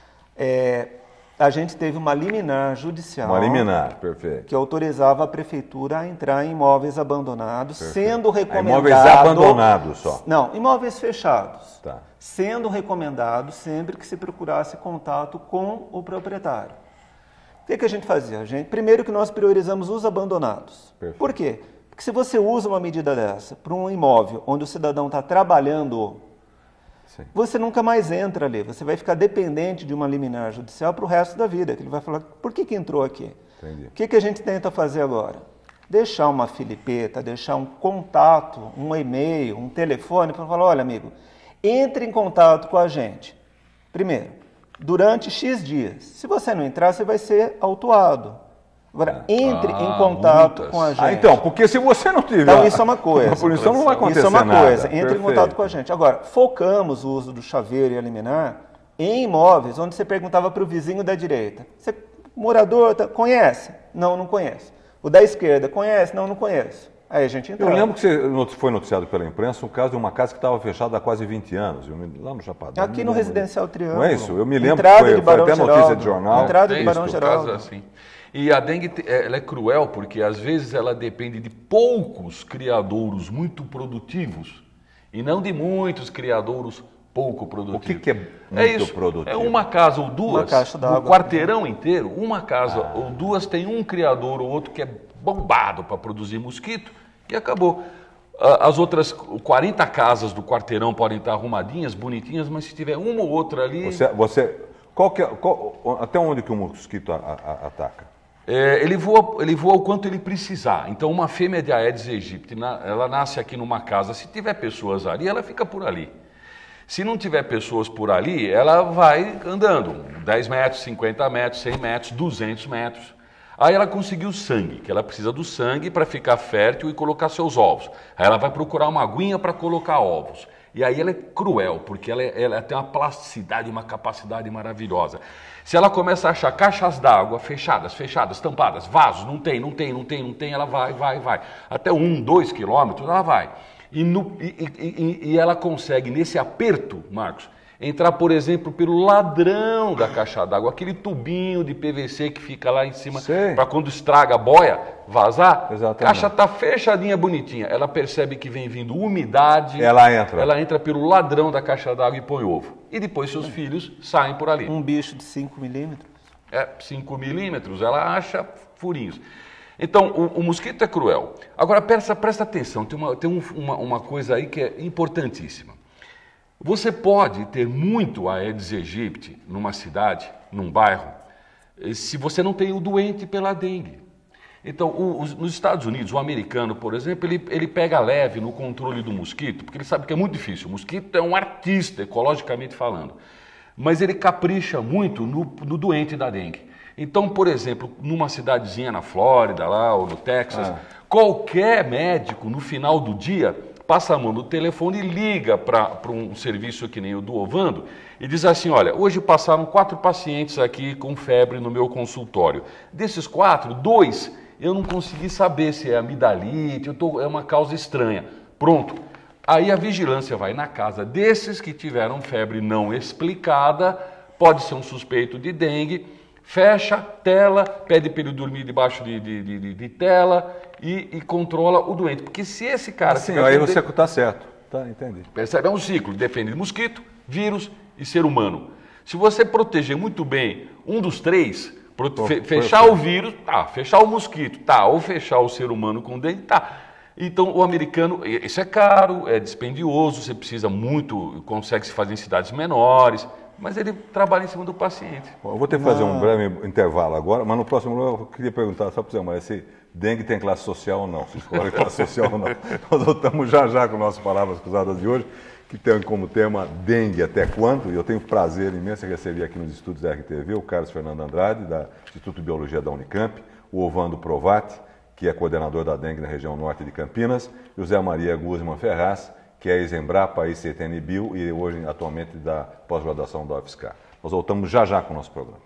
É, a gente teve uma liminar judicial... Uma liminar, perfeito. Que autorizava a prefeitura a entrar em imóveis abandonados, perfeito. Sendo recomendado... imóveis abandonados só. Não, imóveis fechados. Tá. Sendo recomendado sempre que se procurasse contato com o proprietário. O que, que a gente fazia? A gente, primeiro que nós priorizamos os abandonados. Perfeito. Por quê? Porque se você usa uma medida dessa para um imóvel onde o cidadão está trabalhando, sim. Você nunca mais entra ali. Você vai ficar dependente de uma liminar judicial para o resto da vida. Que ele vai falar, por que, que entrou aqui? Entendi. O que, que a gente tenta fazer agora? Deixar uma filipeta, deixar um contato, um e-mail, um telefone, para falar, olha amigo, entre em contato com a gente. Primeiro, durante X dias. Se você não entrar, você vai ser autuado. Agora, entre ah, em contato multas. Com a gente. Ah, então, porque se você não tiver... Então, isso é uma coisa. A punição não vai acontecer nada. Isso é uma nada. coisa. Entre Perfeito. Em contato com a gente. Agora, focamos o uso do chaveiro e a liminar em imóveis onde você perguntava para o vizinho da direita. Você, morador, conhece? Não, não conhece. O da esquerda, conhece? Não, não conheço. Aí a gente entrava. Eu lembro que você foi noticiado pela imprensa um caso de uma casa que estava fechada há quase vinte anos, lá no Chapadão. Aqui no Residencial Triângulo. Não é isso? Eu me lembro Entrada que foi, de Barão foi até Geraldo, notícia de jornal. Entrada é de Barão isso, Geraldo. Caso assim. E a dengue ela é cruel porque às vezes ela depende de poucos criadouros muito produtivos e não de muitos criadouros pouco produtivos. O que, que é muito é isso, produtivo? É uma casa ou duas, no quarteirão inteiro, uma casa ah. ou duas tem um criador ou outro que é bombado para produzir mosquito e acabou. As outras quarenta casas do quarteirão podem estar arrumadinhas, bonitinhas, mas se tiver uma ou outra ali... Você, você, qual que é, qual, até onde que o mosquito a, a, ataca? É, ele, voa, ele voa o quanto ele precisar. Então, uma fêmea de Aedes aegypti, ela nasce aqui numa casa. Se tiver pessoas ali, ela fica por ali. Se não tiver pessoas por ali, ela vai andando. dez metros, cinquenta metros, cem metros, duzentos metros. Aí ela conseguiu sangue, que ela precisa do sangue para ficar fértil e colocar seus ovos. Aí ela vai procurar uma aguinha para colocar ovos. E aí ela é cruel, porque ela, é, ela tem uma plasticidade, uma capacidade maravilhosa. Se ela começa a achar caixas d'água fechadas, fechadas, tampadas, vasos, não tem, não tem, não tem, não tem, ela vai, vai, vai. Até um, dois quilômetros ela vai. E, no, e, e, e ela consegue, nesse aperto, Marcos, entrar, por exemplo, pelo ladrão da caixa d'água, aquele tubinho de P V C que fica lá em cima, para quando estraga a boia, vazar. Exatamente. A caixa está fechadinha, bonitinha. Ela percebe que vem vindo umidade. Ela entra. Ela entra pelo ladrão da caixa d'água e põe ovo. E depois seus filhos saem por ali. Um bicho de cinco milímetros? É, cinco milímetros, ela acha furinhos. Então, o, o mosquito é cruel. Agora, presta, presta atenção, tem, uma, tem um, uma, uma coisa aí que é importantíssima. Você pode ter muito Aedes aegypti numa cidade, num bairro, se você não tem o doente pela dengue. Então, o, os, nos Estados Unidos, o americano, por exemplo, ele, ele pega leve no controle do mosquito, porque ele sabe que é muito difícil. O mosquito é um artista, ecologicamente falando. Mas ele capricha muito no, no doente da dengue. Então, por exemplo, numa cidadezinha na Flórida, lá, ou no Texas, ah. qualquer médico, no final do dia, passa a mão no telefone e liga para um serviço que nem o do Ovando e diz assim, olha, hoje passaram quatro pacientes aqui com febre no meu consultório. Desses quatro, dois, eu não consegui saber se é amidalite, eu tô, é uma causa estranha. Pronto. Aí a vigilância vai na casa desses que tiveram febre não explicada, pode ser um suspeito de dengue, fecha, tela, pede para ele dormir debaixo de, de, de, de tela e, e controla o doente. Porque se esse cara... Assim, aí você está certo. Tá, entendi. Percebe? É um ciclo. Defende de mosquito, vírus e ser humano. Se você proteger muito bem um dos três, prote... Pô, fechar foi, foi. o vírus, tá. Fechar o mosquito, tá. Ou fechar o ser humano com dengue, tá. Então, o americano, isso é caro, é dispendioso, você precisa muito, consegue se fazer em cidades menores, mas ele trabalha em cima do paciente. Bom, eu vou ter que fazer um breve intervalo agora, mas no próximo eu queria perguntar só para você, mas se dengue tem classe social ou não, se escolhe classe social ou não. Nós voltamos já já com nossas palavras cruzadas de hoje, que tem como tema dengue até quando, e eu tenho prazer imenso em receber aqui nos estúdios da R T V o Carlos Fernando Andrade, da Instituto de Biologia da Unicamp, o Ovando Provati, que é coordenador da dengue na região norte de Campinas, e o Zé Maria Guzman Ferraz, que é ex-Embrapa, I C T N Bio e hoje atualmente da pós-graduação da U F S C A. Nós voltamos já já com o nosso programa.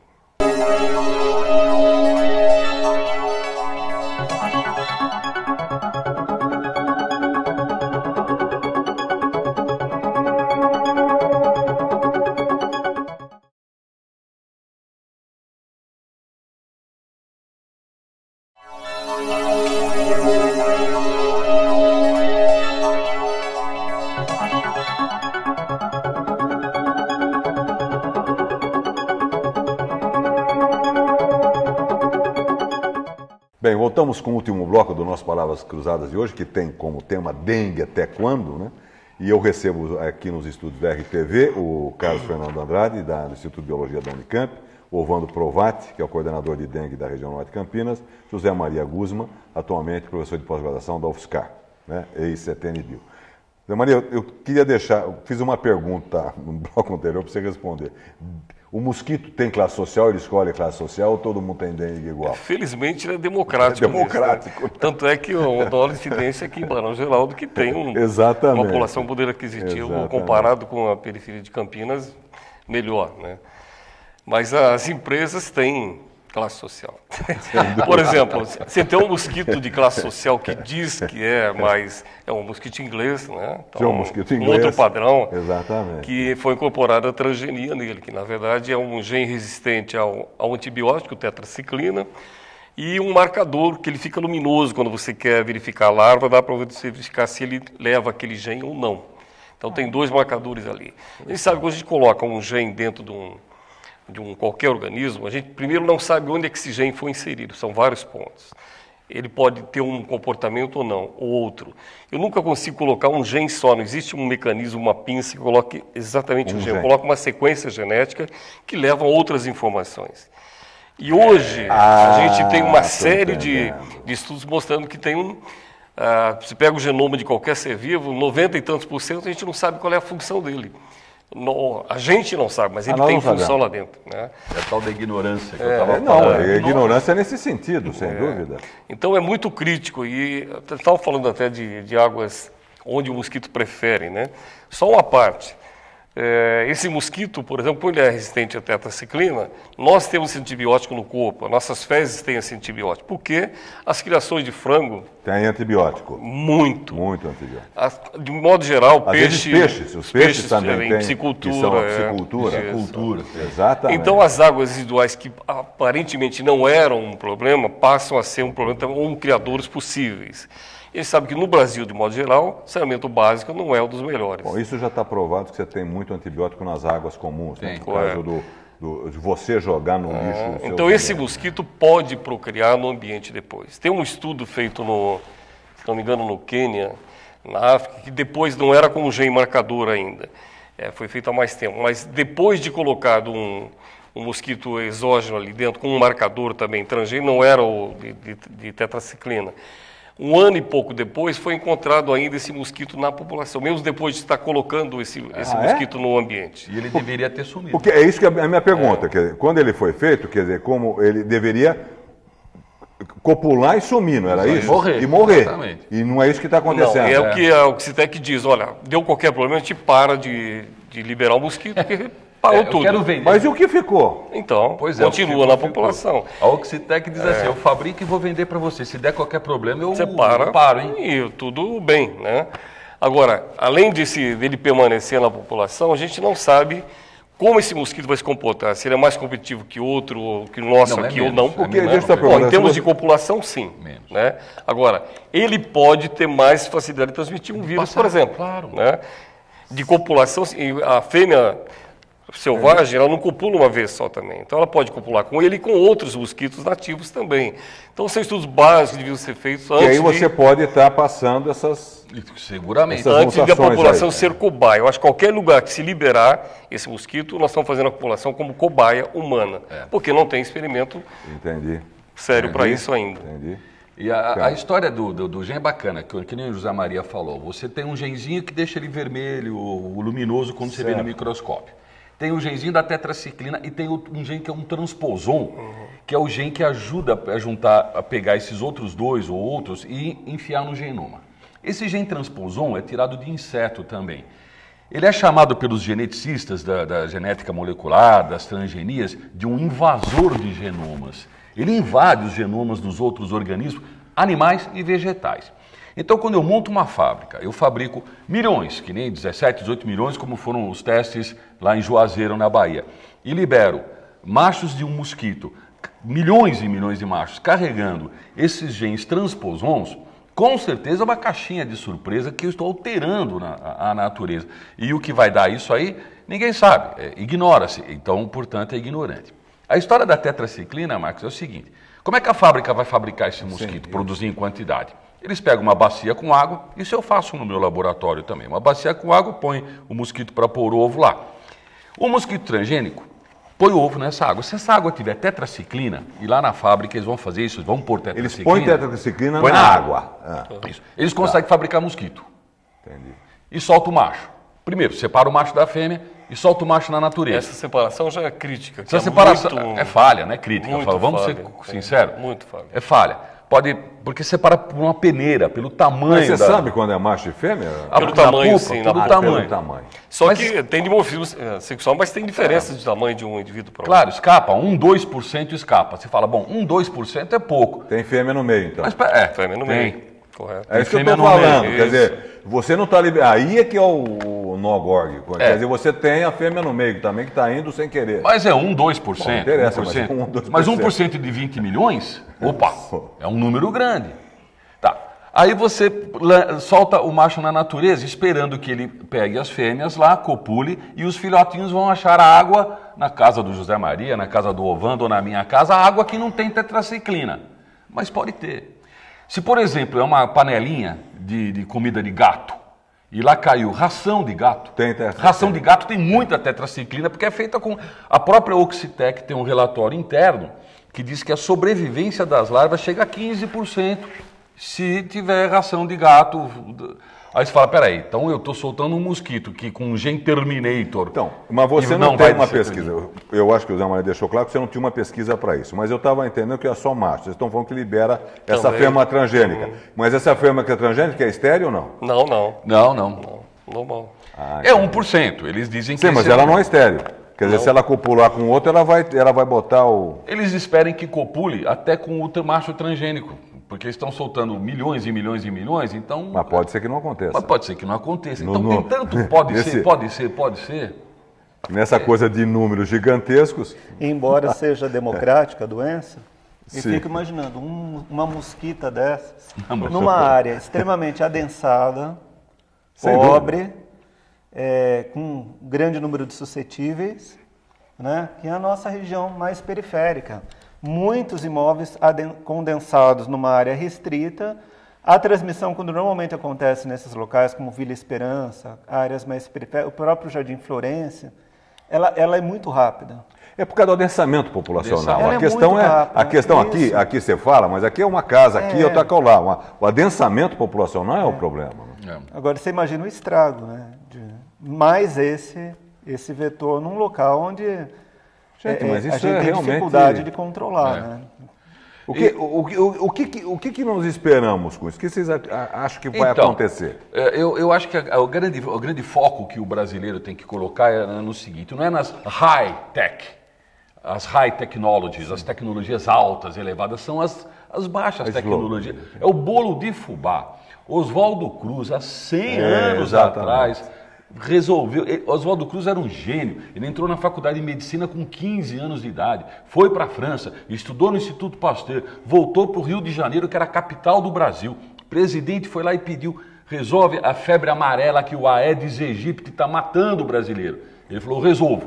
Bem, voltamos com o último bloco do nosso Palavras Cruzadas de hoje, que tem como tema dengue até quando, né? E eu recebo aqui nos estúdios da R T V o Carlos Fernando Andrade, da, do Instituto de Biologia da Unicamp, o Ovando Provati, que é o coordenador de dengue da região norte de Campinas, José Maria Guzman, atualmente professor de pós-graduação da U F S C A, né? E I C T N Bio. José Maria, eu queria deixar, eu fiz uma pergunta no bloco anterior para você responder. O mosquito tem classe social, ele escolhe a classe social ou todo mundo tem dengue igual? Felizmente ele é democrático. É democrático. Nisso, né? Tanto é que o maior incidência aqui em Barão Geraldo, que tem um, Exatamente. uma população poder aquisitivo Exatamente. comparado com a periferia de Campinas, melhor, né? Mas as empresas têm classe social. Por exemplo, você tem um mosquito de classe social que diz que é, mas é um mosquito inglês, né? Então, é um mosquito inglês. Um outro padrão. Exatamente. Que foi incorporada a transgenia nele, que na verdade é um gene resistente ao, ao antibiótico, tetraciclina, e um marcador que ele fica luminoso quando você quer verificar a larva, dá para você verificar se ele leva aquele gene ou não. Então tem dois marcadores ali. A gente sabe que quando a gente coloca um gene dentro de um de um qualquer organismo, a gente primeiro não sabe onde é que esse gene foi inserido, são vários pontos. Ele pode ter um comportamento ou não, ou outro. Eu nunca consigo colocar um gene só, não existe um mecanismo, uma pinça que coloque exatamente um o gene. Eu coloco uma sequência genética que leva a outras informações. E hoje ah, a gente tem uma série de, de estudos mostrando que tem um... Uh, você pega o genoma de qualquer ser vivo, noventa e tantos por cento, a gente não sabe qual é a função dele. No, a gente não sabe, mas ele ah, tem função lá dentro. Né? É a tal da ignorância que é, eu estava não, falando. É ignorância nesse sentido, sem é. dúvida. Então é muito crítico. E eu estava falando até de, de águas onde o mosquito prefere, né? Só uma parte. É, esse mosquito, por exemplo, quando ele é resistente à tetraciclina, nós temos esse antibiótico no corpo, nossas fezes têm esse antibiótico. Por quê? As criações de frango... Tem antibiótico. Muito. Muito antibiótico. As, de um modo geral, Às peixe... Vezes peixes, os peixes, peixes também têm. Piscicultura. São é, piscicultura. É, cultura. Exatamente. Então as águas residuais que aparentemente não eram um problema, passam a ser um problema, ou um criadores possíveis. Ele sabe que no Brasil, de modo geral, o saneamento básico não é um dos melhores. Bom, isso já está provado que você tem muito antibiótico nas águas comuns, né? Por é. causa do, do, de você jogar no lixo. É. Então esse ambiente. Mosquito pode procriar no ambiente depois. Tem um estudo feito, no, se não me engano, no Quênia, na África, que depois não era com gene marcador ainda. É, foi feito há mais tempo. Mas depois de colocado um, um mosquito exógeno ali dentro, com um marcador também transgênico, não era o de, de, de tetraciclina. Um ano e pouco depois foi encontrado ainda esse mosquito na população, mesmo depois de estar colocando esse, esse ah, mosquito é? no ambiente. E ele deveria ter sumido. Porque é isso que é a minha pergunta. É. Quer dizer, quando ele foi feito, quer dizer, como ele deveria copular e sumir, não era isso? E morrer. E morrer. Exatamente. E não é isso que está acontecendo. Não, é, é o que a Oxitec diz, olha, deu qualquer problema, a gente para de, de liberar o mosquito, porque parou é, tudo. Quero vender. Mas e o que ficou? Então, pois é, continua na ficou. população. A Oxitec diz é. assim, eu fabrico e vou vender para você. Se der qualquer problema, eu, você para, eu paro, hein? E tudo bem, né? Agora, além desse, dele permanecer na população, a gente não sabe como esse mosquito vai se comportar. Se ele é mais competitivo que outro, ou que o nosso não, aqui é ou não. Porque, é deixa eu Bom, em termos de população, sim. Né? Agora, ele pode ter mais facilidade de transmitir um vírus, Passar, por exemplo. Claro. Né? De copulação, a fêmea selvagem, ela não copula uma vez só também. Então ela pode copular com ele e com outros mosquitos nativos também. Então são estudos básicos que deviam ser feitos antes. E aí você de... pode estar passando essas. Seguramente. Essas Antes da população aí. ser cobaia. Eu acho que qualquer lugar que se liberar esse mosquito, nós estamos fazendo a população como cobaia humana. É. Porque não tem experimento Entendi. sério para Entendi. isso ainda. Entendi. E a, a história do, do, do gen é bacana, que, que nem o José Maria falou. Você tem um genzinho que deixa ele vermelho, o luminoso, quando certo. Você vê no microscópio. Tem o genzinho da tetraciclina e tem um gen que é um transposon, uhum. que é o gen que ajuda a juntar, a pegar esses outros dois ou outros e enfiar no genoma. Esse gen transposon é tirado de inseto também. Ele é chamado pelos geneticistas da, da genética molecular, das transgenias, de um invasor de genomas. Ele invade os genomas dos outros organismos, animais e vegetais. Então, quando eu monto uma fábrica, eu fabrico milhões, que nem dezessete, dezoito milhões, como foram os testes lá em Juazeiro, na Bahia, e libero machos de um mosquito, milhões e milhões de machos, carregando esses genes transposons, com certeza é uma caixinha de surpresa que eu estou alterando na, a, a natureza. E o que vai dar isso aí, ninguém sabe, é, ignora-se, então, portanto, é ignorante. A história da tetraciclina, Marcos, é o seguinte: como é que a fábrica vai fabricar esse mosquito, Sim, produzir em quantidade? Eles pegam uma bacia com água, isso eu faço no meu laboratório também. Uma bacia com água, põe o mosquito para pôr o ovo lá. O mosquito transgênico põe o ovo nessa água. Se essa água tiver tetraciclina, e lá na fábrica eles vão fazer isso, eles vão pôr tetraciclina. Eles põem tetraciclina põe na, na água. água. Ah. Isso. Eles conseguem tá. fabricar mosquito. Entendi. E solta o macho. Primeiro, separa o macho da fêmea e solta o macho na natureza. Essa separação já é crítica. Essa é separação muito, é falha, não é crítica. Muito Vamos falha, ser sinceros. É, muito falha. É falha. Pode, porque separa por uma peneira, pelo tamanho. Mas você da... sabe quando é macho e fêmea? Pelo tamanho, sim. Pelo ah, tamanho. Pelo tamanho. Só mas... que tem dimorfismo sexual, mas tem diferença é. de tamanho de um indivíduo para outro. Claro, escapa. um, dois por cento escapa. Você fala, bom, um, dois por cento é pouco. Tem fêmea no meio, então. Mas, é, fêmea no tem. meio. Correto. É isso que eu estou falando. Quer dizer, você não está liberado. Aí é que é o, o nó górgico. É. Quer dizer, você tem a fêmea no meio também que está indo sem querer. Mas é um, dois por cento. Bom, interessa, um por cento. mas um, dois por cento. Mas um por cento de vinte milhões? Opa, é um número grande. Tá. Aí você solta o macho na natureza, esperando que ele pegue as fêmeas lá, copule, e os filhotinhos vão achar a água na casa do José Maria, na casa do Ovando ou na minha casa, a água que não tem tetraciclina. Mas pode ter. Se, por exemplo, é uma panelinha de, de comida de gato, e lá caiu ração de gato, tem ração de gato tem muita tetraciclina, porque é feita com... A própria Oxitec tem um relatório interno que diz que a sobrevivência das larvas chega a quinze por cento se tiver ração de gato. Aí você fala, peraí, então eu estou soltando um mosquito que com um gen Terminator... Então, mas você não, não tem uma pesquisa. Eu, eu acho que o Zé Maria deixou claro que você não tinha uma pesquisa para isso. Mas eu estava entendendo que é só macho. Vocês estão falando que libera essa Também. fêmea transgênica. Hum. Mas essa fêmea que é transgênica é estéreo ou não? Não, não. Não, não. não. Normal. Ah, é um por cento. Eles dizem que... Sim, mas ela não é estéreo. Quer dizer, não. se ela copular com outro, ela vai, ela vai botar o... Eles esperem que copule até com o macho transgênico. Porque eles estão soltando milhões e milhões e milhões, então... Mas pode ser que não aconteça. Mas pode ser que não aconteça. No, então no... tem tanto pode Nesse... ser, pode ser, pode ser. Nessa é. coisa de números gigantescos... Embora seja democrática a doença, eu Sim. fico imaginando um, uma mosquita dessas, numa área extremamente adensada, Sem pobre, é, com um grande número de suscetíveis, né, que é a nossa região mais periférica. Muitos imóveis condensados numa área restrita. A transmissão, quando normalmente acontece nesses locais, como Vila Esperança, áreas mais periféricas, o próprio Jardim Florência, ela, ela é muito rápida. É por causa do adensamento populacional. Ela a é questão é, rápida, a questão aqui, isso. aqui você fala, mas aqui é uma casa, aqui É. eu taco lá. Uma, o adensamento populacional é, é o problema. É. Agora você imagina o estrago, né? De mais esse, esse vetor num local onde Gente, é, mas isso a gente é tem realmente... dificuldade de controlar, É. né? O que, o, o, o, que, o que que nós esperamos com isso? O que vocês acham que vai então, acontecer? Eu, eu acho que a, a, o, grande, o grande foco que o brasileiro tem que colocar é no seguinte, não é nas high-tech, as high technologies, as tecnologias altas, elevadas, são as, as baixas As tecnologias. É o bolo de fubá. Oswaldo Cruz, há cem É, anos exatamente. atrás, resolveu... ele- Oswaldo Cruz era um gênio. Ele entrou na faculdade de medicina com quinze anos de idade, foi para a França, estudou no Instituto Pasteur, voltou para o Rio de Janeiro, que era a capital do Brasil. O presidente foi lá e pediu, resolve a febre amarela que o Aedes aegypti está matando o brasileiro. Ele falou, resolvo.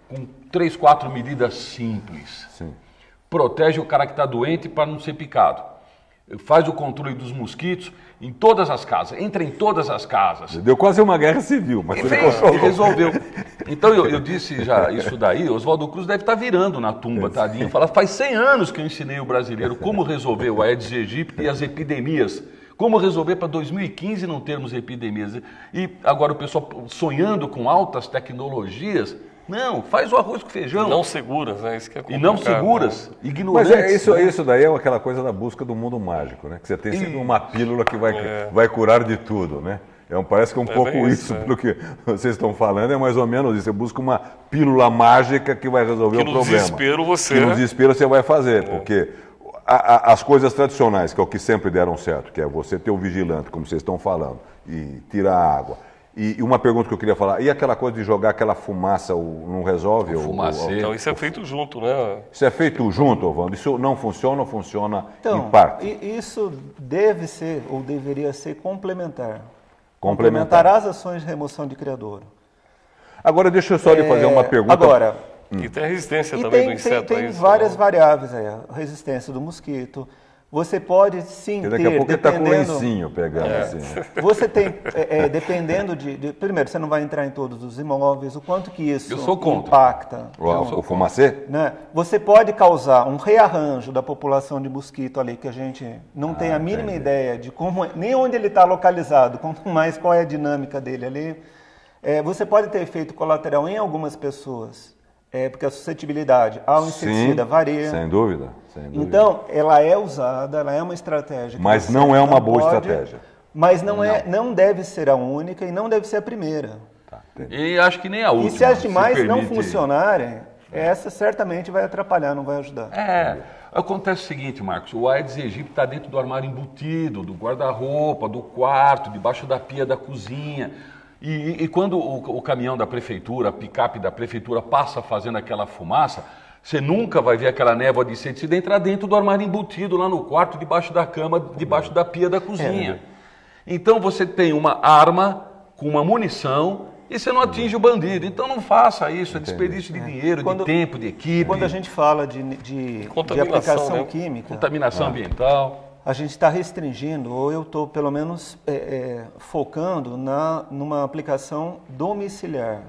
com três, quatro medidas simples. Sim. Protege o cara que está doente para não ser picado. Faz o controle dos mosquitos em todas as casas, entra em todas as casas. Deu quase uma guerra civil, mas ele, Fez, ele resolveu. Então eu, eu disse já isso daí, Oswaldo Cruz deve estar virando na tumba, tadinho. Fala, faz cem anos que eu ensinei o brasileiro como resolver o Aedes aegypti e as epidemias. Como resolver para dois mil e quinze não termos epidemias. E agora o pessoal sonhando com altas tecnologias. Não, faz o arroz com feijão. E não seguras, né? Isso que é E não seguras, Mas ignorantes. é, isso, né? isso daí é aquela coisa da busca do mundo mágico, né? Que você tem sempre Isso. uma pílula que vai, É. vai curar de tudo, né? É um, parece que é um É pouco bem isso, isso, é. pelo que vocês estão falando, é mais ou menos isso. Você busca uma pílula mágica que vai resolver Que o no problema. desespero você- Que no desespero você vai fazer, porque a- a- as coisas tradicionais, que é o que sempre deram certo, que é você ter o vigilante, como vocês estão falando, e tirar a água. E, e uma pergunta que eu queria falar, e aquela coisa de jogar aquela fumaça, o- não resolve? O o- fumacê. o- Então isso é feito junto, né? Isso é feito junto, Ovando? Isso não funciona ou funciona Então, em parte? i- isso deve ser, ou deveria ser complementar. Complementar. às ações de remoção de criadouro. Agora deixa eu só lhe fazer uma É, pergunta. Agora, E tem a resistência e também tem, do inseto tem, a tem isso. várias né? variáveis aí. A resistência do mosquito. Você pode sim Porque daqui ter, a pouco ele está com um dependendo... lencinho pegando assim. né? Você tem, é, é, dependendo de, de- Primeiro, você não vai entrar em todos os imóveis, o quanto que isso Eu sou contra. impacta. O, o fumacê? Né? Você pode causar um rearranjo da população de mosquito ali, que a gente não tem a mínima entendi. ideia de como, é- nem onde ele está localizado, quanto mais qual é a dinâmica dele ali. É, você pode ter efeito colateral em algumas pessoas, é, porque a suscetibilidade ao inseticida Sim, varia. sem dúvida, sem dúvida. Então, ela é usada, ela é uma estratégia. que Mas você não é uma boa pode, estratégia. Mas não, É, não deve ser a única e não deve ser a primeira. Tá, entendi. E acho que nem a última. E se as demais não permite. funcionarem, essa certamente vai atrapalhar, não vai ajudar. É, acontece o seguinte, Marcos, o Aedes aegypti está dentro do armário embutido, do guarda-roupa, do quarto, debaixo da pia da cozinha. E, e quando o, o caminhão da prefeitura, a picape da prefeitura passa fazendo aquela fumaça, você nunca vai ver aquela névoa de inseticida entrar dentro do armário embutido, lá no quarto, debaixo da cama, debaixo da pia da cozinha. Então você tem uma arma com uma munição e você não atinge o bandido. Então não faça isso, é desperdício de dinheiro, Quando- de tempo, de equipe, Quando a gente fala de, de, de Contaminação, aplicação né? química, contaminação ambiental. a gente está restringindo, ou eu estou pelo menos é, é, focando na, numa aplicação domiciliar.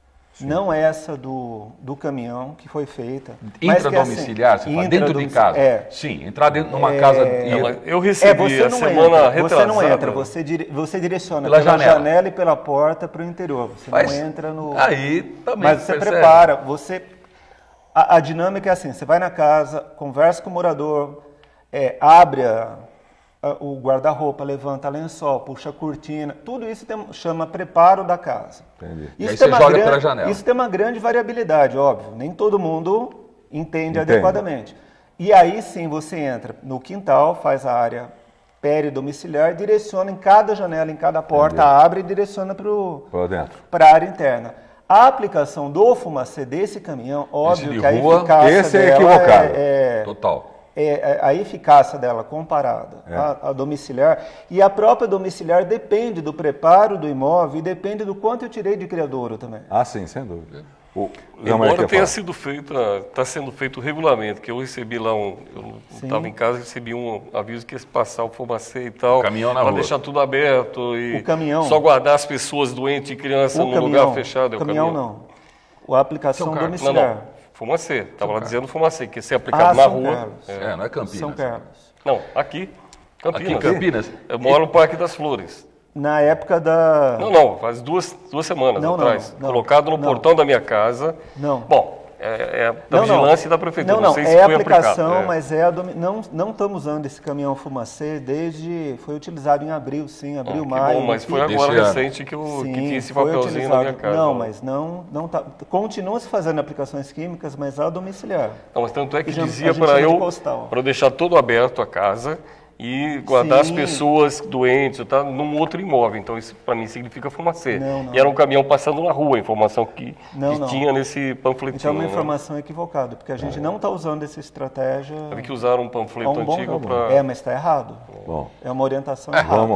Não essa do, do caminhão que foi feita. mas que é assim, Intradomiciliar, você fala, dentro de intradomici- casa? É. Sim, entrar dentro de uma casa... e- Não, mas eu É, recebi você a não semana entra, retrasada. você não entra, você, dire, você direciona Pela pela, janela. janela. e pela porta para o interior. Você Faz- não entra no... Aí também Mas você percebe. prepara, você... A, a dinâmica é assim, você vai na casa, conversa com o morador, é, abre a, a, o guarda-roupa, levanta lençol, puxa a cortina, tudo isso tem, chama preparo da casa. Entendi. E aí tem você uma joga grande- pela janela. Isso tem uma grande variabilidade, óbvio. Nem todo mundo entende, Entende. adequadamente. E aí sim você entra no quintal, faz a área peridomiciliar, direciona em cada janela, em cada porta, Entendi. abre e direciona Para dentro. para a área interna. A aplicação do fumacê desse caminhão, óbvio de que a rua, eficácia esse é dela equivocado. é, é, Total. é- é a eficácia dela comparada É. à, à domiciliar. E a própria domiciliar depende do preparo do imóvel e depende do quanto eu tirei de criadouro também. Ah, sim, sem dúvida. O, Zé Maria Embora quer tenha falar. sido feito, está sendo feito o regulamento, que eu recebi lá um, eu não estava em casa, recebi um aviso que ia passar o fumacê e tal, Caminhão na para rua. deixar tudo aberto e O caminhão. só guardar as pessoas doentes e crianças O no caminhão, lugar fechado. É o caminhão caminhão não. A aplicação São Carlos. Não, domiciliar. não, fumacê, estava lá dizendo fumacê, que ia ser aplicado Ah, na São rua. Carlos. É, não é Campinas. São Carlos. Não, aqui, Campinas. Aqui em Campinas. Eu moro no Parque das Flores. Na época da... Não, não, faz duas, duas semanas Não, não, atrás. não. Colocado no Não. portão da minha casa. Não. Bom, é, é da Não, não. vigilância e da prefeitura. Não, não, sei se é a foi aplicação, aplicado. É. mas é a domi... não, não estamos usando esse caminhão fumacê desde... Foi utilizado em abril, sim, abril, Ah, que maio. bom, mas foi enfim. agora Desse ano. recente que, eu, Sim, que tinha esse foi papelzinho utilizado. na minha casa. Não, mas não, não tá, continua se fazendo aplicações químicas, mas a domiciliar. Não, mas tanto é que A gente- dizia a gente para chama de eu, postal. para eu deixar todo aberto a casa e guardar Sim. as pessoas doentes tá, num outro imóvel. Então isso para mim significa fumacê. Não, não. E era um caminhão passando na rua, a informação que, Não, que não. tinha nesse panfletinho. Então é uma né? informação equivocada, porque a gente não está usando essa estratégia Eu vi que usaram um há panfleto um bom antigo tempo. para... É, mas está errado. Bom, É uma orientação errada. vamos.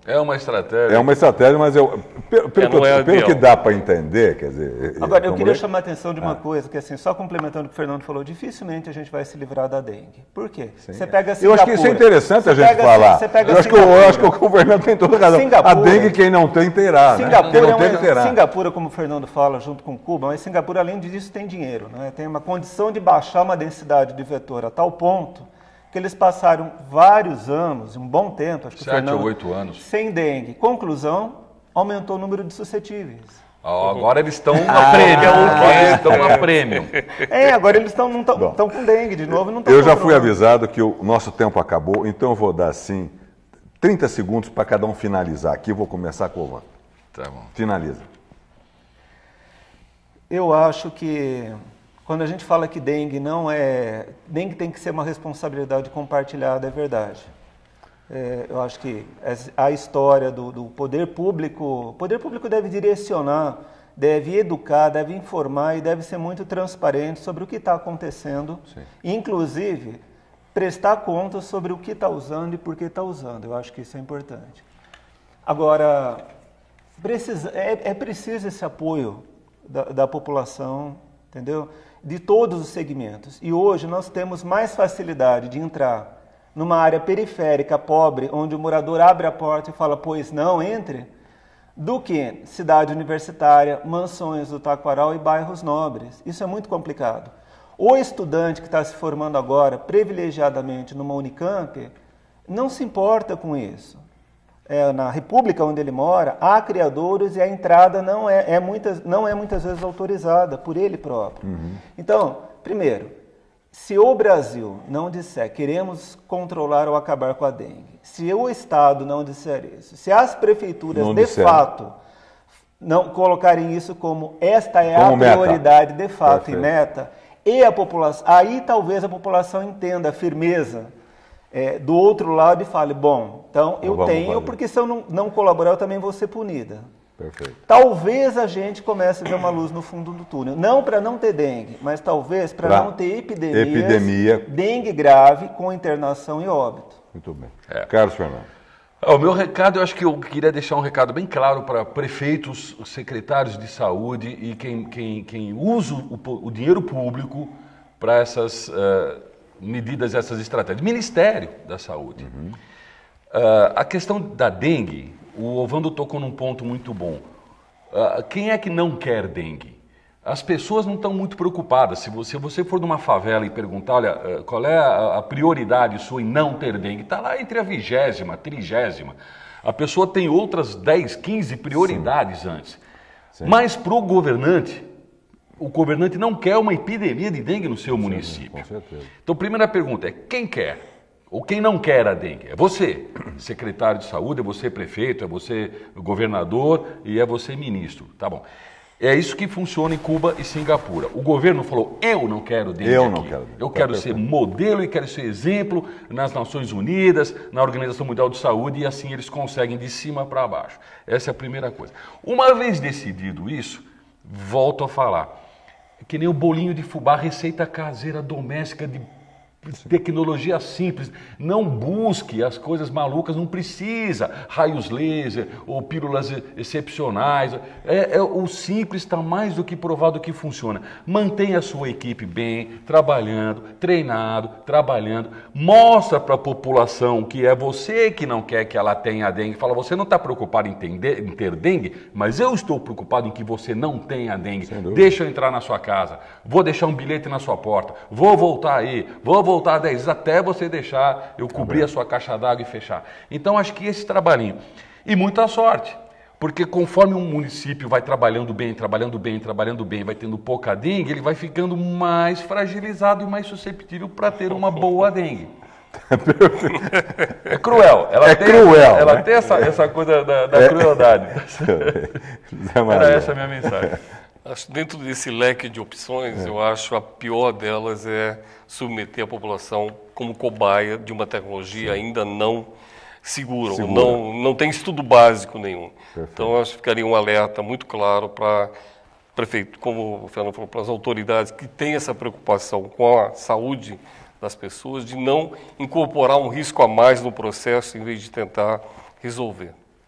É uma estratégia. É uma estratégia, mas eu, pelo, pelo, É, não é pelo que ideal. dá para entender, quer dizer... Agora, eu como queria é? chamar a atenção de uma Ah. coisa, que assim, só complementando o que o Fernando falou, dificilmente a gente vai se livrar da dengue. Por quê? Sim. Você pega Eu Singapura. acho que isso é interessante Você a gente pega- falar. Você pega eu, acho que, eu, Singapura. eu acho que o governador tem toda razão. Singapura. A dengue quem não tem, terá. Né? Singapura, Quem é não um- tem, terá. Singapura, como o Fernando fala, junto com Cuba, mas Singapura, além disso, tem dinheiro. Né? Tem uma condição de baixar uma densidade de vetor a tal ponto que eles passaram vários anos, um bom tempo, acho que o Sete Fernando, ou oito anos. sem dengue. Conclusão, aumentou o número de suscetíveis. Ó, agora eles estão a prêmio. Agora eles estão a prêmio. É, agora eles estão Bom, com dengue de novo. Não tão Eu já fui controlando. avisado que o nosso tempo acabou, então eu vou dar, assim, trinta segundos para cada um finalizar aqui. Eu vou começar com o Ivan. Tá bom. Finaliza. Eu acho que quando a gente fala que dengue não é... Dengue tem que ser uma responsabilidade compartilhada, é verdade. É, eu acho que a história do, do poder público... O poder público deve direcionar, deve educar, deve informar e deve ser muito transparente sobre o que está acontecendo. Sim. Inclusive, prestar contas sobre o que está usando e por que está usando. Eu acho que isso é importante. Agora, precisa, é, é preciso esse apoio da, da população, entendeu? De todos os segmentos. E hoje nós temos mais facilidade de entrar numa área periférica, pobre, onde o morador abre a porta e fala, pois não, entre, do que cidade universitária, mansões do Taquaral e bairros nobres. Isso é muito complicado. O estudante que está se formando agora, privilegiadamente numa Unicamp, não se importa com isso. É, na república onde ele mora, há criadouros e a entrada não é, é, muitas, não é muitas vezes autorizada por ele próprio. Uhum. Então, primeiro, se o Brasil não disser queremos controlar ou acabar com a dengue, se o Estado não disser isso, se as prefeituras Não de disser. fato não colocarem isso como esta é Como a meta. prioridade de fato Perfeito. e meta, e a população, aí talvez a população entenda a firmeza é, do outro lado e fale, bom, então eu vamos tenho, fazer. porque se eu não, não colaborar eu também vou ser punida. Perfeito. Talvez a gente comece a ver uma luz no fundo do túnel. Não para não ter dengue, mas talvez para Pra não ter epidemias, epidemia. dengue grave com internação e óbito. Muito bem. É. Carlos Fernando. Ah, O meu recado, eu acho que eu queria deixar um recado bem claro para prefeitos, secretários de saúde e quem, quem, quem usa o, o dinheiro público para essas uh, medidas, essas estratégias. Ministério da Saúde. Uhum. Uh, a questão da dengue, o Ovando tocou num ponto muito bom. Uh, quem é que não quer dengue? As pessoas não estão muito preocupadas. Se você, se você for numa favela e perguntar, olha, qual é a, a prioridade sua em não ter dengue, está lá entre a vigésima, trigésima. A pessoa tem outras dez, quinze prioridades Sim. antes. Sim. Mas para o governante, o governante não quer uma epidemia de dengue no seu Sim, município. Com certeza. Então, a primeira pergunta é, quem quer? Ou quem não quer a dengue? É você, secretário de saúde, é você prefeito, é você governador e é você ministro. Tá bom. É isso que funciona em Cuba e Singapura. O governo falou, eu não quero dengue Eu aqui. não quero dengue. Eu Tá quero perfeito. ser modelo e quero ser exemplo nas Nações Unidas, na Organização Mundial de Saúde, e assim eles conseguem de cima para baixo. Essa é a primeira coisa. Uma vez decidido isso, volto a falar, que nem o bolinho de fubá, receita caseira doméstica de tecnologia simples. Não busque as coisas malucas, não precisa raios laser ou pílulas excepcionais. É, é, o simples está mais do que provado que funciona. Mantenha a sua equipe bem, trabalhando, treinado, trabalhando. Mostra para a população que é você que não quer que ela tenha dengue. Fala, você não está preocupado em, ter, em ter dengue, mas eu estou preocupado em que você não tenha dengue. Deixa eu entrar na sua casa, vou deixar um bilhete na sua porta, vou voltar aí, vou voltar a dez dias até você deixar eu cobrir a sua caixa d'água e fechar. Então acho que esse trabalhinho. E muita sorte, porque conforme um município vai trabalhando bem, trabalhando bem, trabalhando bem, vai tendo pouca dengue, ele vai ficando mais fragilizado e mais susceptível para ter uma boa dengue. É cruel. Ela é tem, cruel. Ela né? tem essa, essa coisa da, da é. crueldade. Era essa a minha mensagem. Acho dentro desse leque de opções, é. eu acho a pior delas é submeter a população como cobaia de uma tecnologia Sim. ainda não segura, segura. Não, não tem estudo básico nenhum. Perfeito. Então, eu acho que ficaria um alerta muito claro para prefeito, como o Fernando falou, para as autoridades que têm essa preocupação com a saúde das pessoas, de não incorporar um risco a mais no processo em vez de tentar resolver.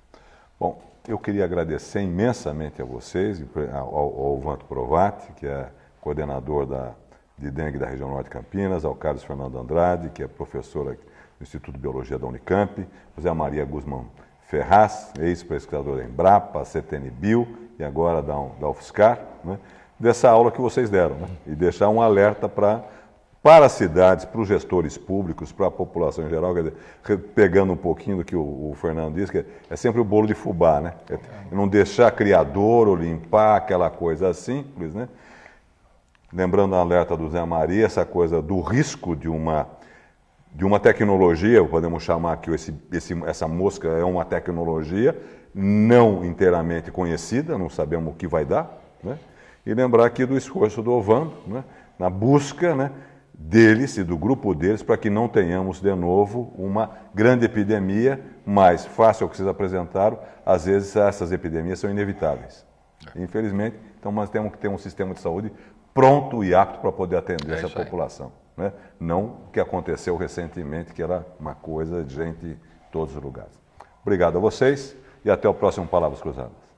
Bom, eu queria agradecer imensamente a vocês, ao, ao Vanto Provati, que é coordenador da, de dengue da região norte de Campinas, ao Carlos Fernando Andrade, que é professor aqui do Instituto de Biologia da Unicamp, José Maria Guzmão Ferraz, ex-pesquisador da Embrapa, C T N Bio e agora da, da UFSCar, né, dessa aula que vocês deram, né, e deixar um alerta para para as cidades, para os gestores públicos, para a população em geral, quer dizer, pegando um pouquinho do que o, o Fernando disse, que é, é sempre o bolo de fubá, né? É não deixar criador ou limpar, aquela coisa simples, né? Lembrando a alerta do Zé Maria, essa coisa do risco de uma, de uma tecnologia, podemos chamar que esse, esse, essa mosca é uma tecnologia não inteiramente conhecida, não sabemos o que vai dar, né? E lembrar aqui do esforço do Ovando, né? Na busca, né, deles e do grupo deles para que não tenhamos de novo uma grande epidemia, mas, face ao que vocês apresentaram, às vezes essas epidemias são inevitáveis. Infelizmente, então nós temos que ter um sistema de saúde pronto e apto para poder atender é essa população, né? Não o que aconteceu recentemente, que era uma coisa de gente em todos os lugares. Obrigado a vocês e até o próximo Palavras Cruzadas.